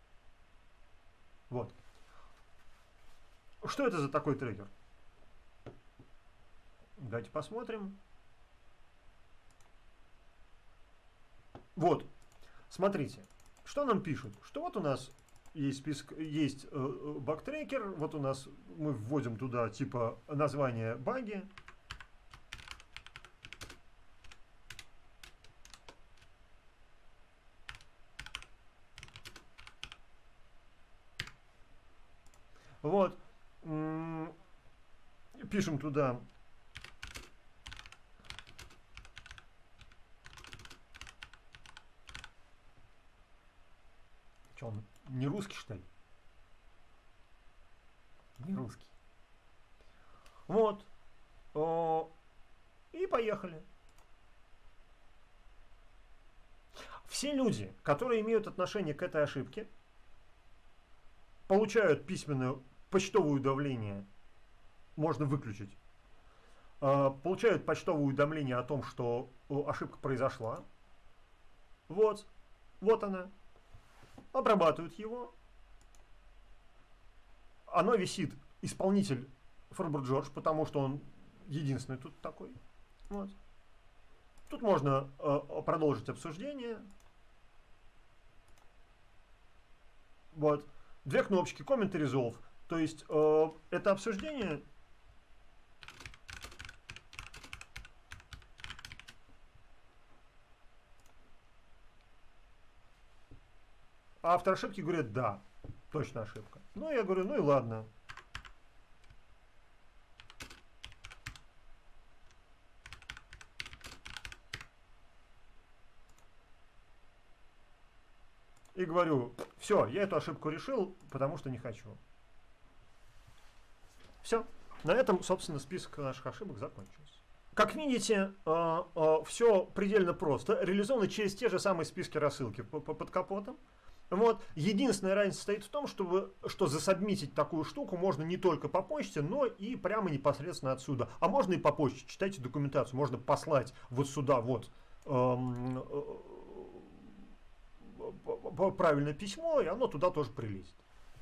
Вот. Что это за такой трекер? Давайте посмотрим. Вот. Смотрите. Что нам пишут? Что вот у нас есть список, есть бактрекер. Вот у нас мы вводим туда типа название баги. Вот. Пишем туда что он не русский, что ли? Не русский. Вот. И поехали. Все люди, которые имеют отношение к этой ошибке, получают письменное почтовое уведомление, можно выключить, получают почтовое уведомление о том, что ошибка произошла. Вот она. Обрабатывают его. Оно висит, исполнитель Форберт Джордж, потому что он единственный тут такой. Вот. Тут можно продолжить обсуждение. Вот. Две кнопочки Comment и Resolve. То есть это обсуждение а автор ошибки говорит, да, точно ошибка. Ну, я говорю, ну и ладно. И говорю, все, я эту ошибку решил, потому что не хочу. Все. На этом, собственно, список наших ошибок закончился. Как видите, все предельно просто. Реализовано через те же самые списки рассылки под капотом. Вот. Единственная разница состоит в том, что засабмитить такую штуку можно не только по почте, но и прямо непосредственно отсюда. А можно и по почте. Читайте документацию. Можно послать вот сюда вот правильное письмо, и оно туда тоже прилезет.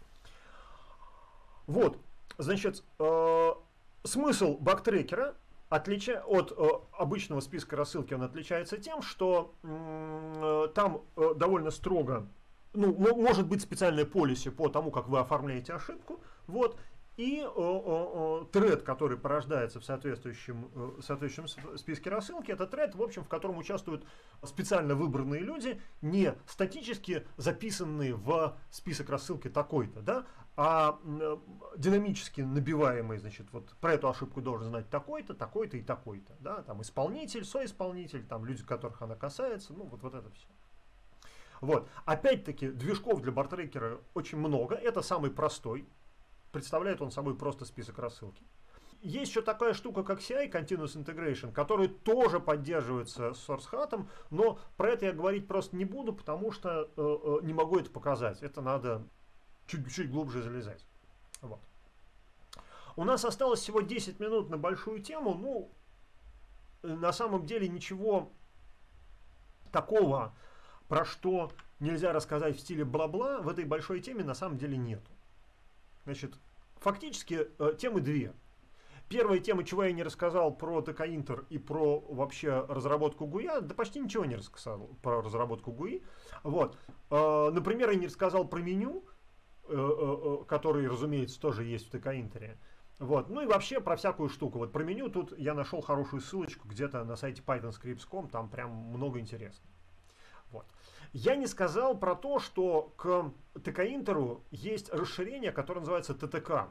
Вот. Значит, смысл бактрекера от обычного списка рассылки он отличается тем, что там довольно строго, ну, может быть специальное полиси по тому, как вы оформляете ошибку, вот, и тред, который порождается в соответствующем списке рассылки, это тред, в общем, в котором участвуют специально выбранные люди, не статически записанные в список рассылки такой-то, да, а динамически набиваемые, значит, вот про эту ошибку должен знать такой-то, такой-то и такой-то, да, там исполнитель, соисполнитель, там люди, которых она касается, ну, вот это все. Вот. Опять-таки, движков для бактрекера очень много, это самый простой. Представляет он собой просто список рассылки. Есть еще такая штука, как CI, Continuous Integration, который тоже поддерживается с SourceHat, но про это я говорить просто не буду, потому что не могу это показать. Это надо чуть-чуть глубже залезать. Вот. У нас осталось всего 10 минут на большую тему. Ну, на самом деле ничего такого, про что нельзя рассказать в стиле бла-бла, в этой большой теме на самом деле нету. Значит, фактически темы две. Первая тема, чего я не рассказал про TK-Inter и про вообще разработку GUI, да почти ничего не рассказал про разработку GUI. Вот. Например, я не рассказал про меню, который, разумеется, тоже есть в TK-Inter. Вот. Ну и вообще про всякую штуку. Вот про меню тут я нашел хорошую ссылочку где-то на сайте pythonscripts.com, там прям много интересного. Вот. Я не сказал про то, что к TK-Inter есть расширение, которое называется TTK,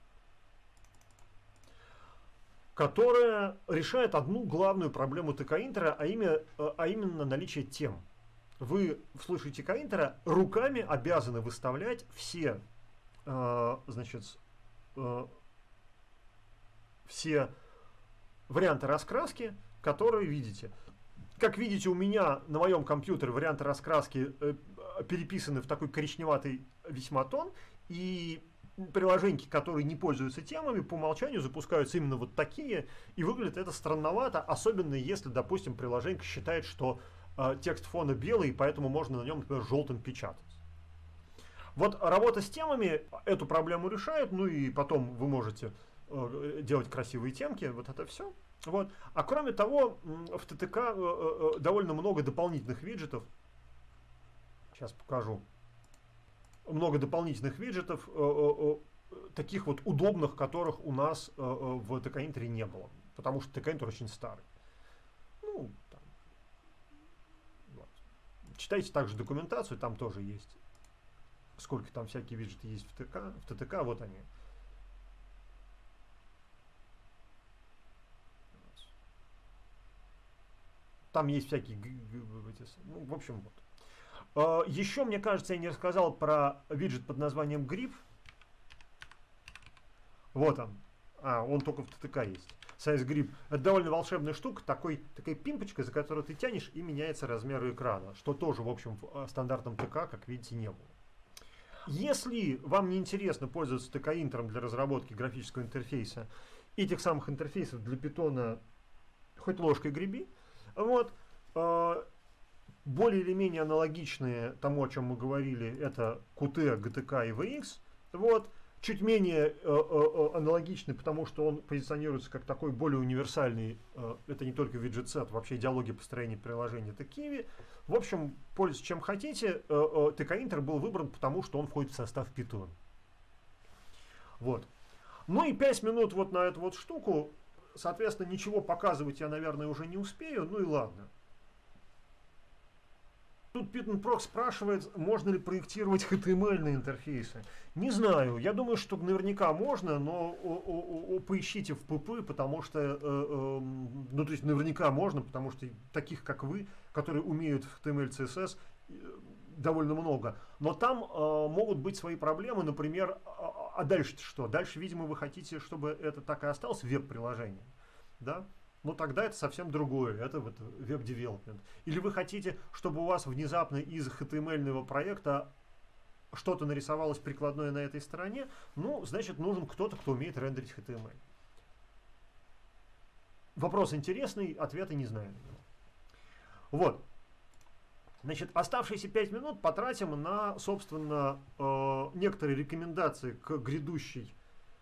которое решает одну главную проблему TK-Inter, а именно наличие тем. Вы в случае TK-Inter руками обязаны выставлять все, значит, все варианты раскраски, которые видите. Как видите, у меня на моем компьютере варианты раскраски переписаны в такой коричневатый весьма тон, и приложеньки, которые не пользуются темами, по умолчанию запускаются именно вот такие, и выглядит это странновато, особенно если, допустим, приложенька считает, что текст фона белый, и поэтому можно на нем, например, желтым печатать. Вот работа с темами эту проблему решает, ну и потом вы можете делать красивые темки, вот это все. Вот. А кроме того, в TTK довольно много дополнительных виджетов. Сейчас покажу. Много дополнительных виджетов, таких вот удобных, которых у нас в TK-Inter не было. Потому что TK-Inter очень старый. Ну, там. Вот. Читайте также документацию, там тоже есть. Сколько там всякие виджеты есть в TTK, вот они. Там есть всякие... Ну, в общем, вот. Еще, мне кажется, я не рассказал про виджет под названием Grip. Вот он. он только в ТТК есть. Size Grip. Это довольно волшебная штука, такая пимпочка, за которую ты тянешь, и меняется размер экрана, что тоже, в общем, в стандартном ТК, как видите, не было. Если вам не интересно пользоваться ТК-интером для разработки графического интерфейса, этих самых интерфейсов для Python хоть ложкой греби, вот, более или менее аналогичные тому, о чем мы говорили, это Qt, GTK и VX, вот, чуть менее аналогичный, потому что он позиционируется как такой более универсальный, это не только виджет-сет, вообще идеология построения приложения, это Kiwi. В общем, пользуйтесь чем хотите, TK-Inter был выбран, потому что он входит в состав Python. Вот. Ну и 5 минут вот на эту вот штуку, соответственно, ничего показывать я, наверное, уже не успею, ну и ладно. Тут Python-Proc спрашивает, можно ли проектировать HTML-ные интерфейсы. Не знаю, я думаю, что наверняка можно, но поищите в pp, потому что, ну то есть наверняка можно, потому что таких, как вы, которые умеют в HTML, CSS, довольно много. Но там могут быть свои проблемы, например, а дальше что? Дальше, видимо, вы хотите, чтобы это так и осталось веб-приложением, да? Ну тогда это совсем другое, это вот веб-девелопмент. Или вы хотите, чтобы у вас внезапно из HTML-ного проекта что-то нарисовалось прикладное на этой стороне, ну, значит, нужен кто-то, кто умеет рендерить HTML. Вопрос интересный, ответа не знаю. Вот. Значит, оставшиеся 5 минут потратим на, собственно, некоторые рекомендации к грядущей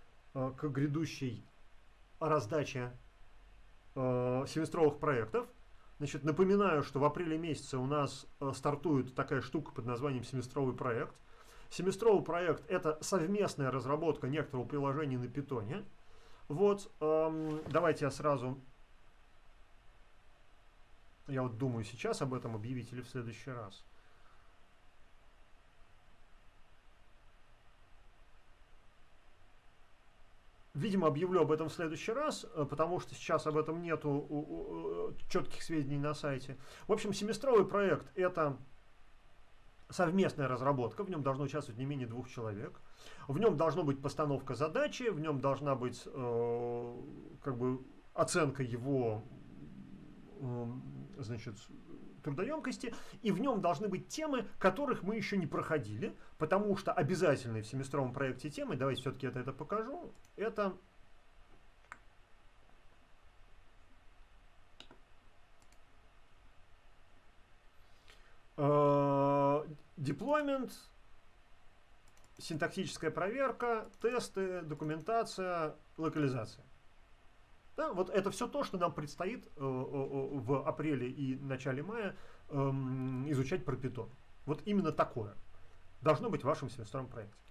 раздаче семестровых проектов. Значит, напоминаю, что в апреле месяце у нас стартует такая штука под названием семестровый проект. Семестровый проект — это совместная разработка некоторого приложения на Python. Вот, давайте я сразу... Я вот думаю, сейчас об этом объявить или в следующий раз. Видимо, объявлю об этом в следующий раз, потому что сейчас об этом нету четких сведений на сайте. В общем, семестровый проект — это совместная разработка, в нем должно участвовать не менее 2 человек. В нем должна быть постановка задачи, в нем должна быть как бы оценка его значит, трудоемкости, и в нем должны быть темы, которых мы еще не проходили, потому что обязательные в семестровом проекте темы, давайте все-таки это покажу, это деплоймент, синтаксическая проверка, тесты, документация, локализация. Да, вот это все то, что нам предстоит в апреле и начале мая изучать про Python. Вот именно такое должно быть в вашем семестровом проекте.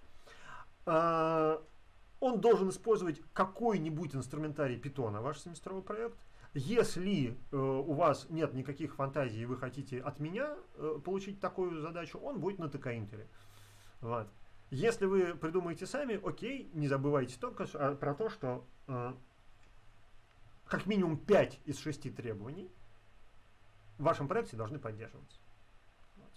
Он должен использовать какой-нибудь инструментарий Python, ваш семестровый проект. Если у вас нет никаких фантазий и вы хотите от меня получить такую задачу, он будет на TK-интере. Вот. Если вы придумаете сами, окей, не забывайте только про то, что как минимум 5 из 6 требований в вашем проекте должны поддерживаться. Вот.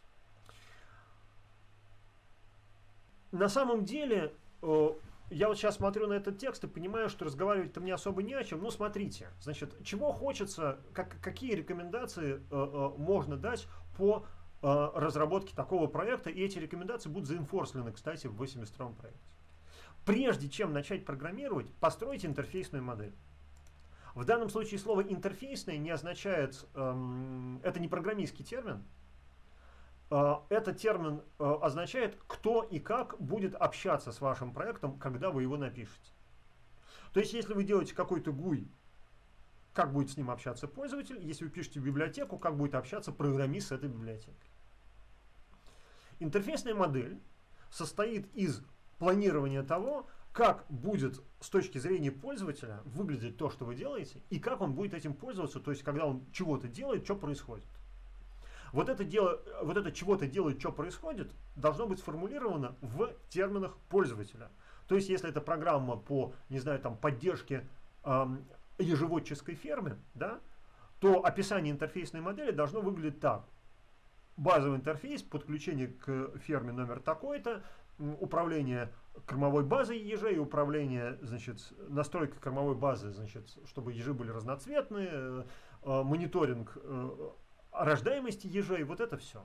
На самом деле, я вот сейчас смотрю на этот текст и понимаю, что разговаривать-то мне особо не о чем. Ну, смотрите, значит, чего хочется, какие рекомендации можно дать по разработке такого проекта, и эти рекомендации будут заинфорслены, кстати, в семестровом проекте. Прежде чем начать программировать, постройте интерфейсную модель. В данном случае слово «интерфейсное» не означает, это не программистский термин, этот термин означает, кто и как будет общаться с вашим проектом, когда вы его напишете. То есть, если вы делаете какой-то GUI, как будет с ним общаться пользователь, если вы пишете библиотеку, как будет общаться программист с этой библиотекой. Интерфейсная модель состоит из планирования того, как будет с точки зрения пользователя выглядеть то, что вы делаете, и как он будет этим пользоваться, то есть когда он чего-то делает, что происходит. Вот это чего-то делает, что происходит, должно быть сформулировано в терминах пользователя. То есть если это программа по, не знаю, там, поддержке ежеводческой фермы, да, то описание интерфейсной модели должно выглядеть так. Базовый интерфейс, подключение к ферме номер такой-то, управление кормовой базой ежей, управление, значит, настройка кормовой базы, значит, чтобы ежи были разноцветные, мониторинг рождаемости ежей, вот это все.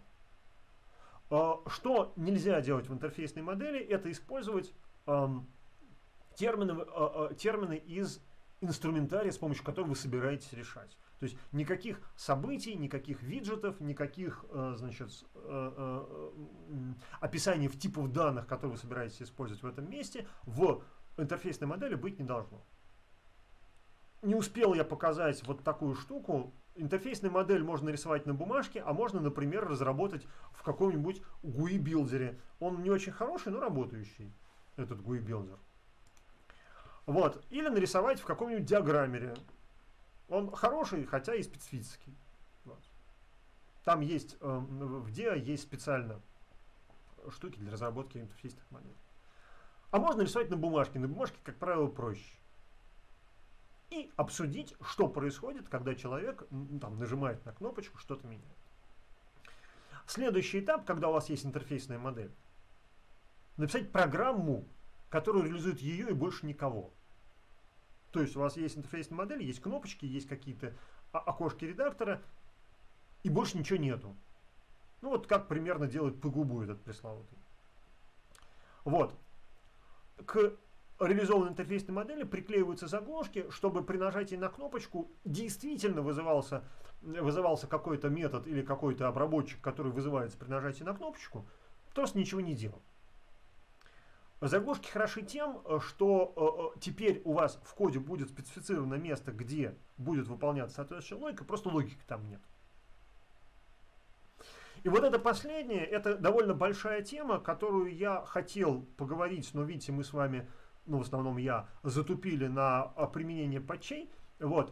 Что нельзя делать в интерфейсной модели, это использовать термины из инструментария, с помощью которого вы собираетесь решать. То есть никаких событий, никаких виджетов, никаких значит, описаний в типов данных, которые вы собираетесь использовать в этом месте, в интерфейсной модели быть не должно. Не успел я показать вот такую штуку. Интерфейсную модель можно рисовать на бумажке, а можно, например, разработать в каком-нибудь GUI-билдере. Он не очень хороший, но работающий, этот GUI-билдер. Вот. Или нарисовать в каком-нибудь диаграммере. Он хороший, хотя и специфический. Вот. Там есть, в DIA есть специально штуки для разработки интерфейсных моделей. А можно рисовать на бумажке. На бумажке, как правило, проще. И обсудить, что происходит, когда человек там, нажимает на кнопочку, что-то меняет. Следующий этап, когда у вас есть интерфейсная модель. Написать программу, которая реализует ее и больше никого. То есть у вас есть интерфейсная модель, есть кнопочки, есть какие-то окошки редактора, и больше ничего нету. Ну вот как примерно делает PGUBU этот пресловутый. Вот. К реализованной интерфейсной модели приклеиваются заглушки, чтобы при нажатии на кнопочку действительно вызывался какой-то метод или какой-то обработчик, который вызывается при нажатии на кнопочку, просто ничего не делал. Заглушки хороши тем, что теперь у вас в коде будет специфицировано место, где будет выполняться соответствующая логика, просто логики там нет. И вот это последнее, это довольно большая тема, которую я хотел поговорить, но видите, мы с вами, ну в основном я, затупили на применение патчей. Вот.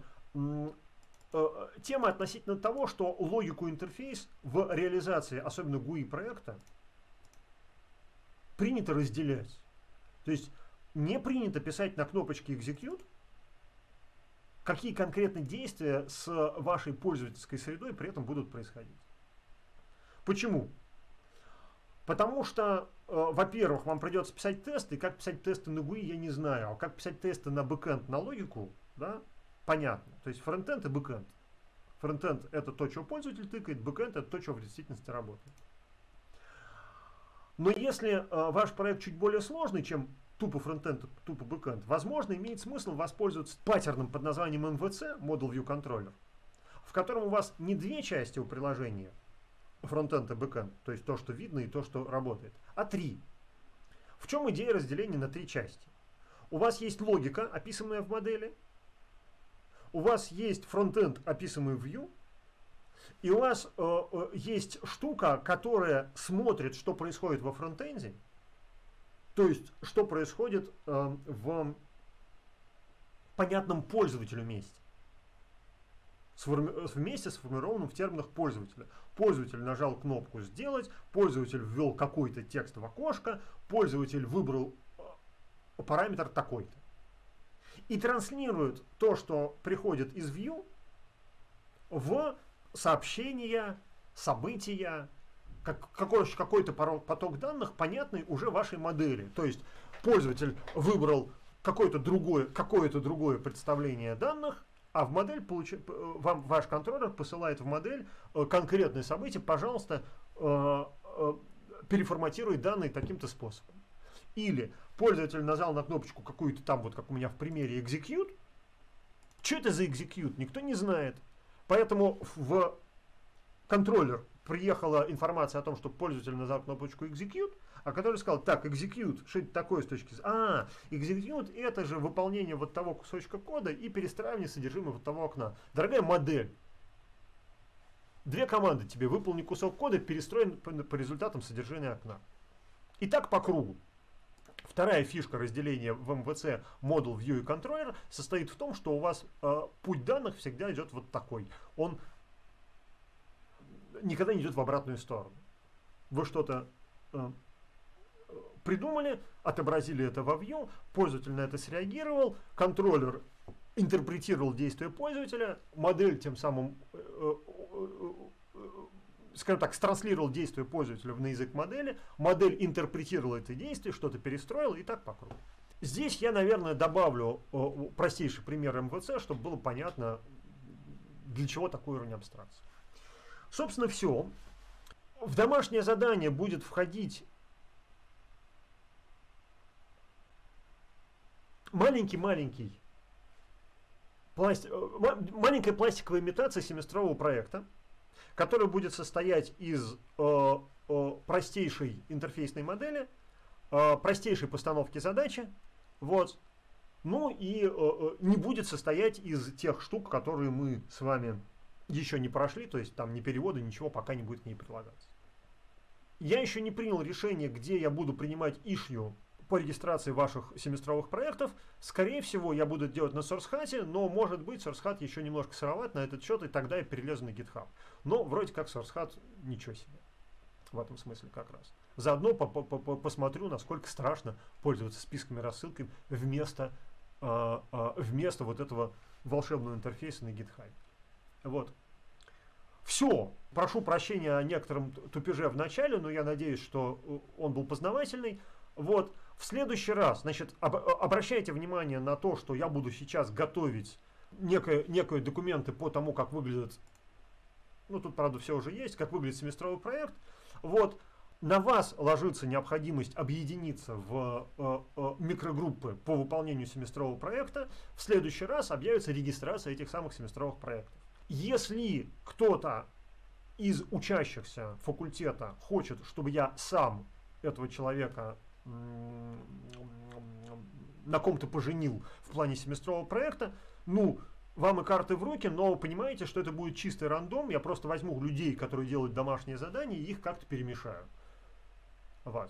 Тема относительно того, что логику интерфейс в реализации, особенно GUI проекта, принято разделять. То есть не принято писать на кнопочке Execute, какие конкретные действия с вашей пользовательской средой при этом будут происходить. Почему? Потому что, во-первых, вам придется писать тесты, и как писать тесты на GUI я не знаю, а как писать тесты на бэкэнд, на логику, да, понятно. То есть фронтенд и бэкэнд. Фронтенд это то, что пользователь тыкает, бэкэнд это то, что в действительности работает. Но если ваш проект чуть более сложный, чем тупо фронтенд, тупо бэкэнд, возможно, имеет смысл воспользоваться паттерном под названием MVC, Model View Controller, в котором у вас не две части у приложения, фронтенд и бэкэнд, то есть то, что видно и то, что работает, а три. В чем идея разделения на три части? У вас есть логика, описанная в модели, у вас есть фронтенд, описанный в View, и у вас есть штука, которая смотрит, что происходит во фронтенде, то есть что происходит в понятном пользователю месте. Вместе сформированном в терминах пользователя. Пользователь нажал кнопку «Сделать», пользователь ввел какой-то текст в окошко, пользователь выбрал параметр такой-то. И транслирует то, что приходит из View, в сообщения, события, какой-то поток данных, понятный уже вашей модели. То есть пользователь выбрал какое-то другое представление данных, а в модель вам ваш контроллер посылает в модель конкретные события, пожалуйста, переформатируй данные таким-то способом. Или пользователь нажал на кнопочку какую-то там, вот как у меня в примере, execute. Что это за execute? Никто не знает. Поэтому в контроллер приехала информация о том, что пользователь нажал кнопочку execute, а который сказал, так, execute, что это такое с точки зрения... execute это же выполнение вот того кусочка кода и перестраивание содержимого вот того окна. Дорогая модель, две команды тебе: выполни кусок кода, перестроен по результатам содержания окна. И так по кругу. Вторая фишка разделения в MVC Model, View и Controller состоит в том, что у вас путь данных всегда идет вот такой. Он никогда не идет в обратную сторону. Вы что-то придумали, отобразили это во View, пользователь на это среагировал, контроллер интерпретировал действия пользователя, модель тем самым скажем так, транслировал действие пользователя на язык модели, модель интерпретировала это действие, что-то перестроила и так по кругу. Здесь я, наверное, добавлю простейший пример МВЦ, чтобы было понятно, для чего такой уровень абстракции. Собственно, все. В домашнее задание будет входить маленькая пластиковая имитация семестрового проекта, который будет состоять из простейшей интерфейсной модели, простейшей постановки задачи, вот, ну и не будет состоять из тех штук, которые мы с вами еще не прошли, то есть там ни перевода, ничего пока не будет к ней прилагаться. Я еще не принял решение, где я буду принимать ишью по регистрации ваших семестровых проектов. Скорее всего, я буду делать на SourceHat, но может быть SourceHat еще немножко сыроват на этот счет, и тогда я перелезу на GitHub. Но вроде как SourceHat ничего себе. В этом смысле как раз. Заодно посмотрю, насколько страшно пользоваться списками рассылками вместо вот этого волшебного интерфейса на GitHub. Вот. Все. Прошу прощения о некотором тупеже в начале, но я надеюсь, что он был познавательный. Вот. В следующий раз, значит, обращайте внимание на то, что я буду сейчас готовить некие документы по тому, как выглядит, ну тут, правда, все уже есть, как выглядит семестровый проект. Вот. На вас ложится необходимость объединиться в микрогруппы по выполнению семестрового проекта. В следующий раз объявится регистрация этих самых семестровых проектов. Если кто-то из учащихся факультета хочет, чтобы я сам этого человека на ком-то поженил в плане семестрового проекта, ну, вам и карты в руки, но вы понимаете, что это будет чистый рандом. Я просто возьму людей, которые делают домашние задания, и их как-то перемешаю. Вас.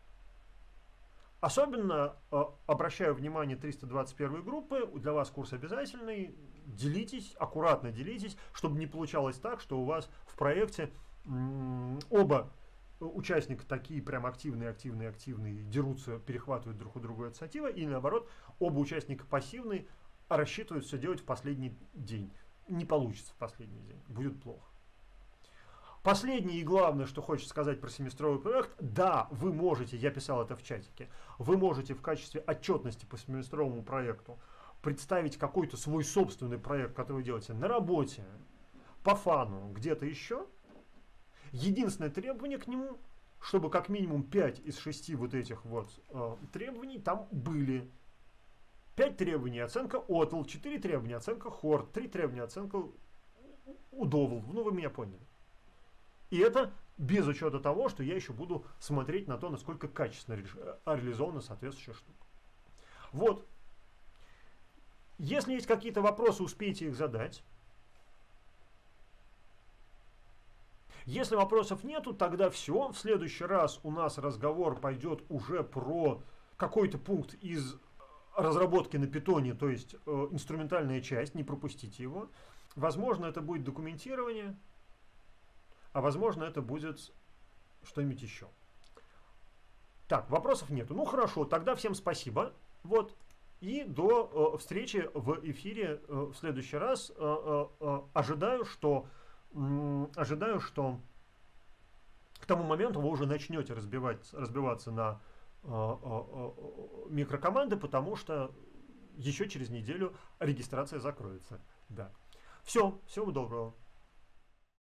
Особенно обращаю внимание 321 группы, для вас курс обязательный, делитесь, аккуратно делитесь, чтобы не получалось так, что у вас в проекте оба участника такие прям активные, дерутся, перехватывают друг у друга инициативу, и наоборот, оба участника пассивные, а рассчитывают все делать в последний день. Не получится в последний день, будет плохо. Последнее и главное, что хочется сказать про семестровый проект, да, вы можете, я писал это в чатике, вы можете в качестве отчетности по семестровому проекту представить какой-то свой собственный проект, который вы делаете на работе, по фану, где-то еще. Единственное требование к нему, чтобы как минимум 5 из 6 вот этих вот требований там были. 5 требований оценка OTL, 4 требования оценка HORT, 3 требования оценка UDOVL. Ну, вы меня поняли. И это без учета того, что я еще буду смотреть на то, насколько качественно реализована соответствующая штука. Вот. Если есть какие-то вопросы, успейте их задать. Если вопросов нету, тогда все. В следующий раз у нас разговор пойдет уже про какой-то пункт из разработки на питоне, то есть инструментальная часть, не пропустите его. Возможно, это будет документирование. А возможно, это будет что-нибудь еще. Так, вопросов нету. Ну хорошо, тогда всем спасибо. Вот. И до встречи в эфире в следующий раз. Ожидаю, что к тому моменту вы уже начнете разбиваться на микрокоманды, потому что еще через неделю регистрация закроется. Да. Все, всего доброго.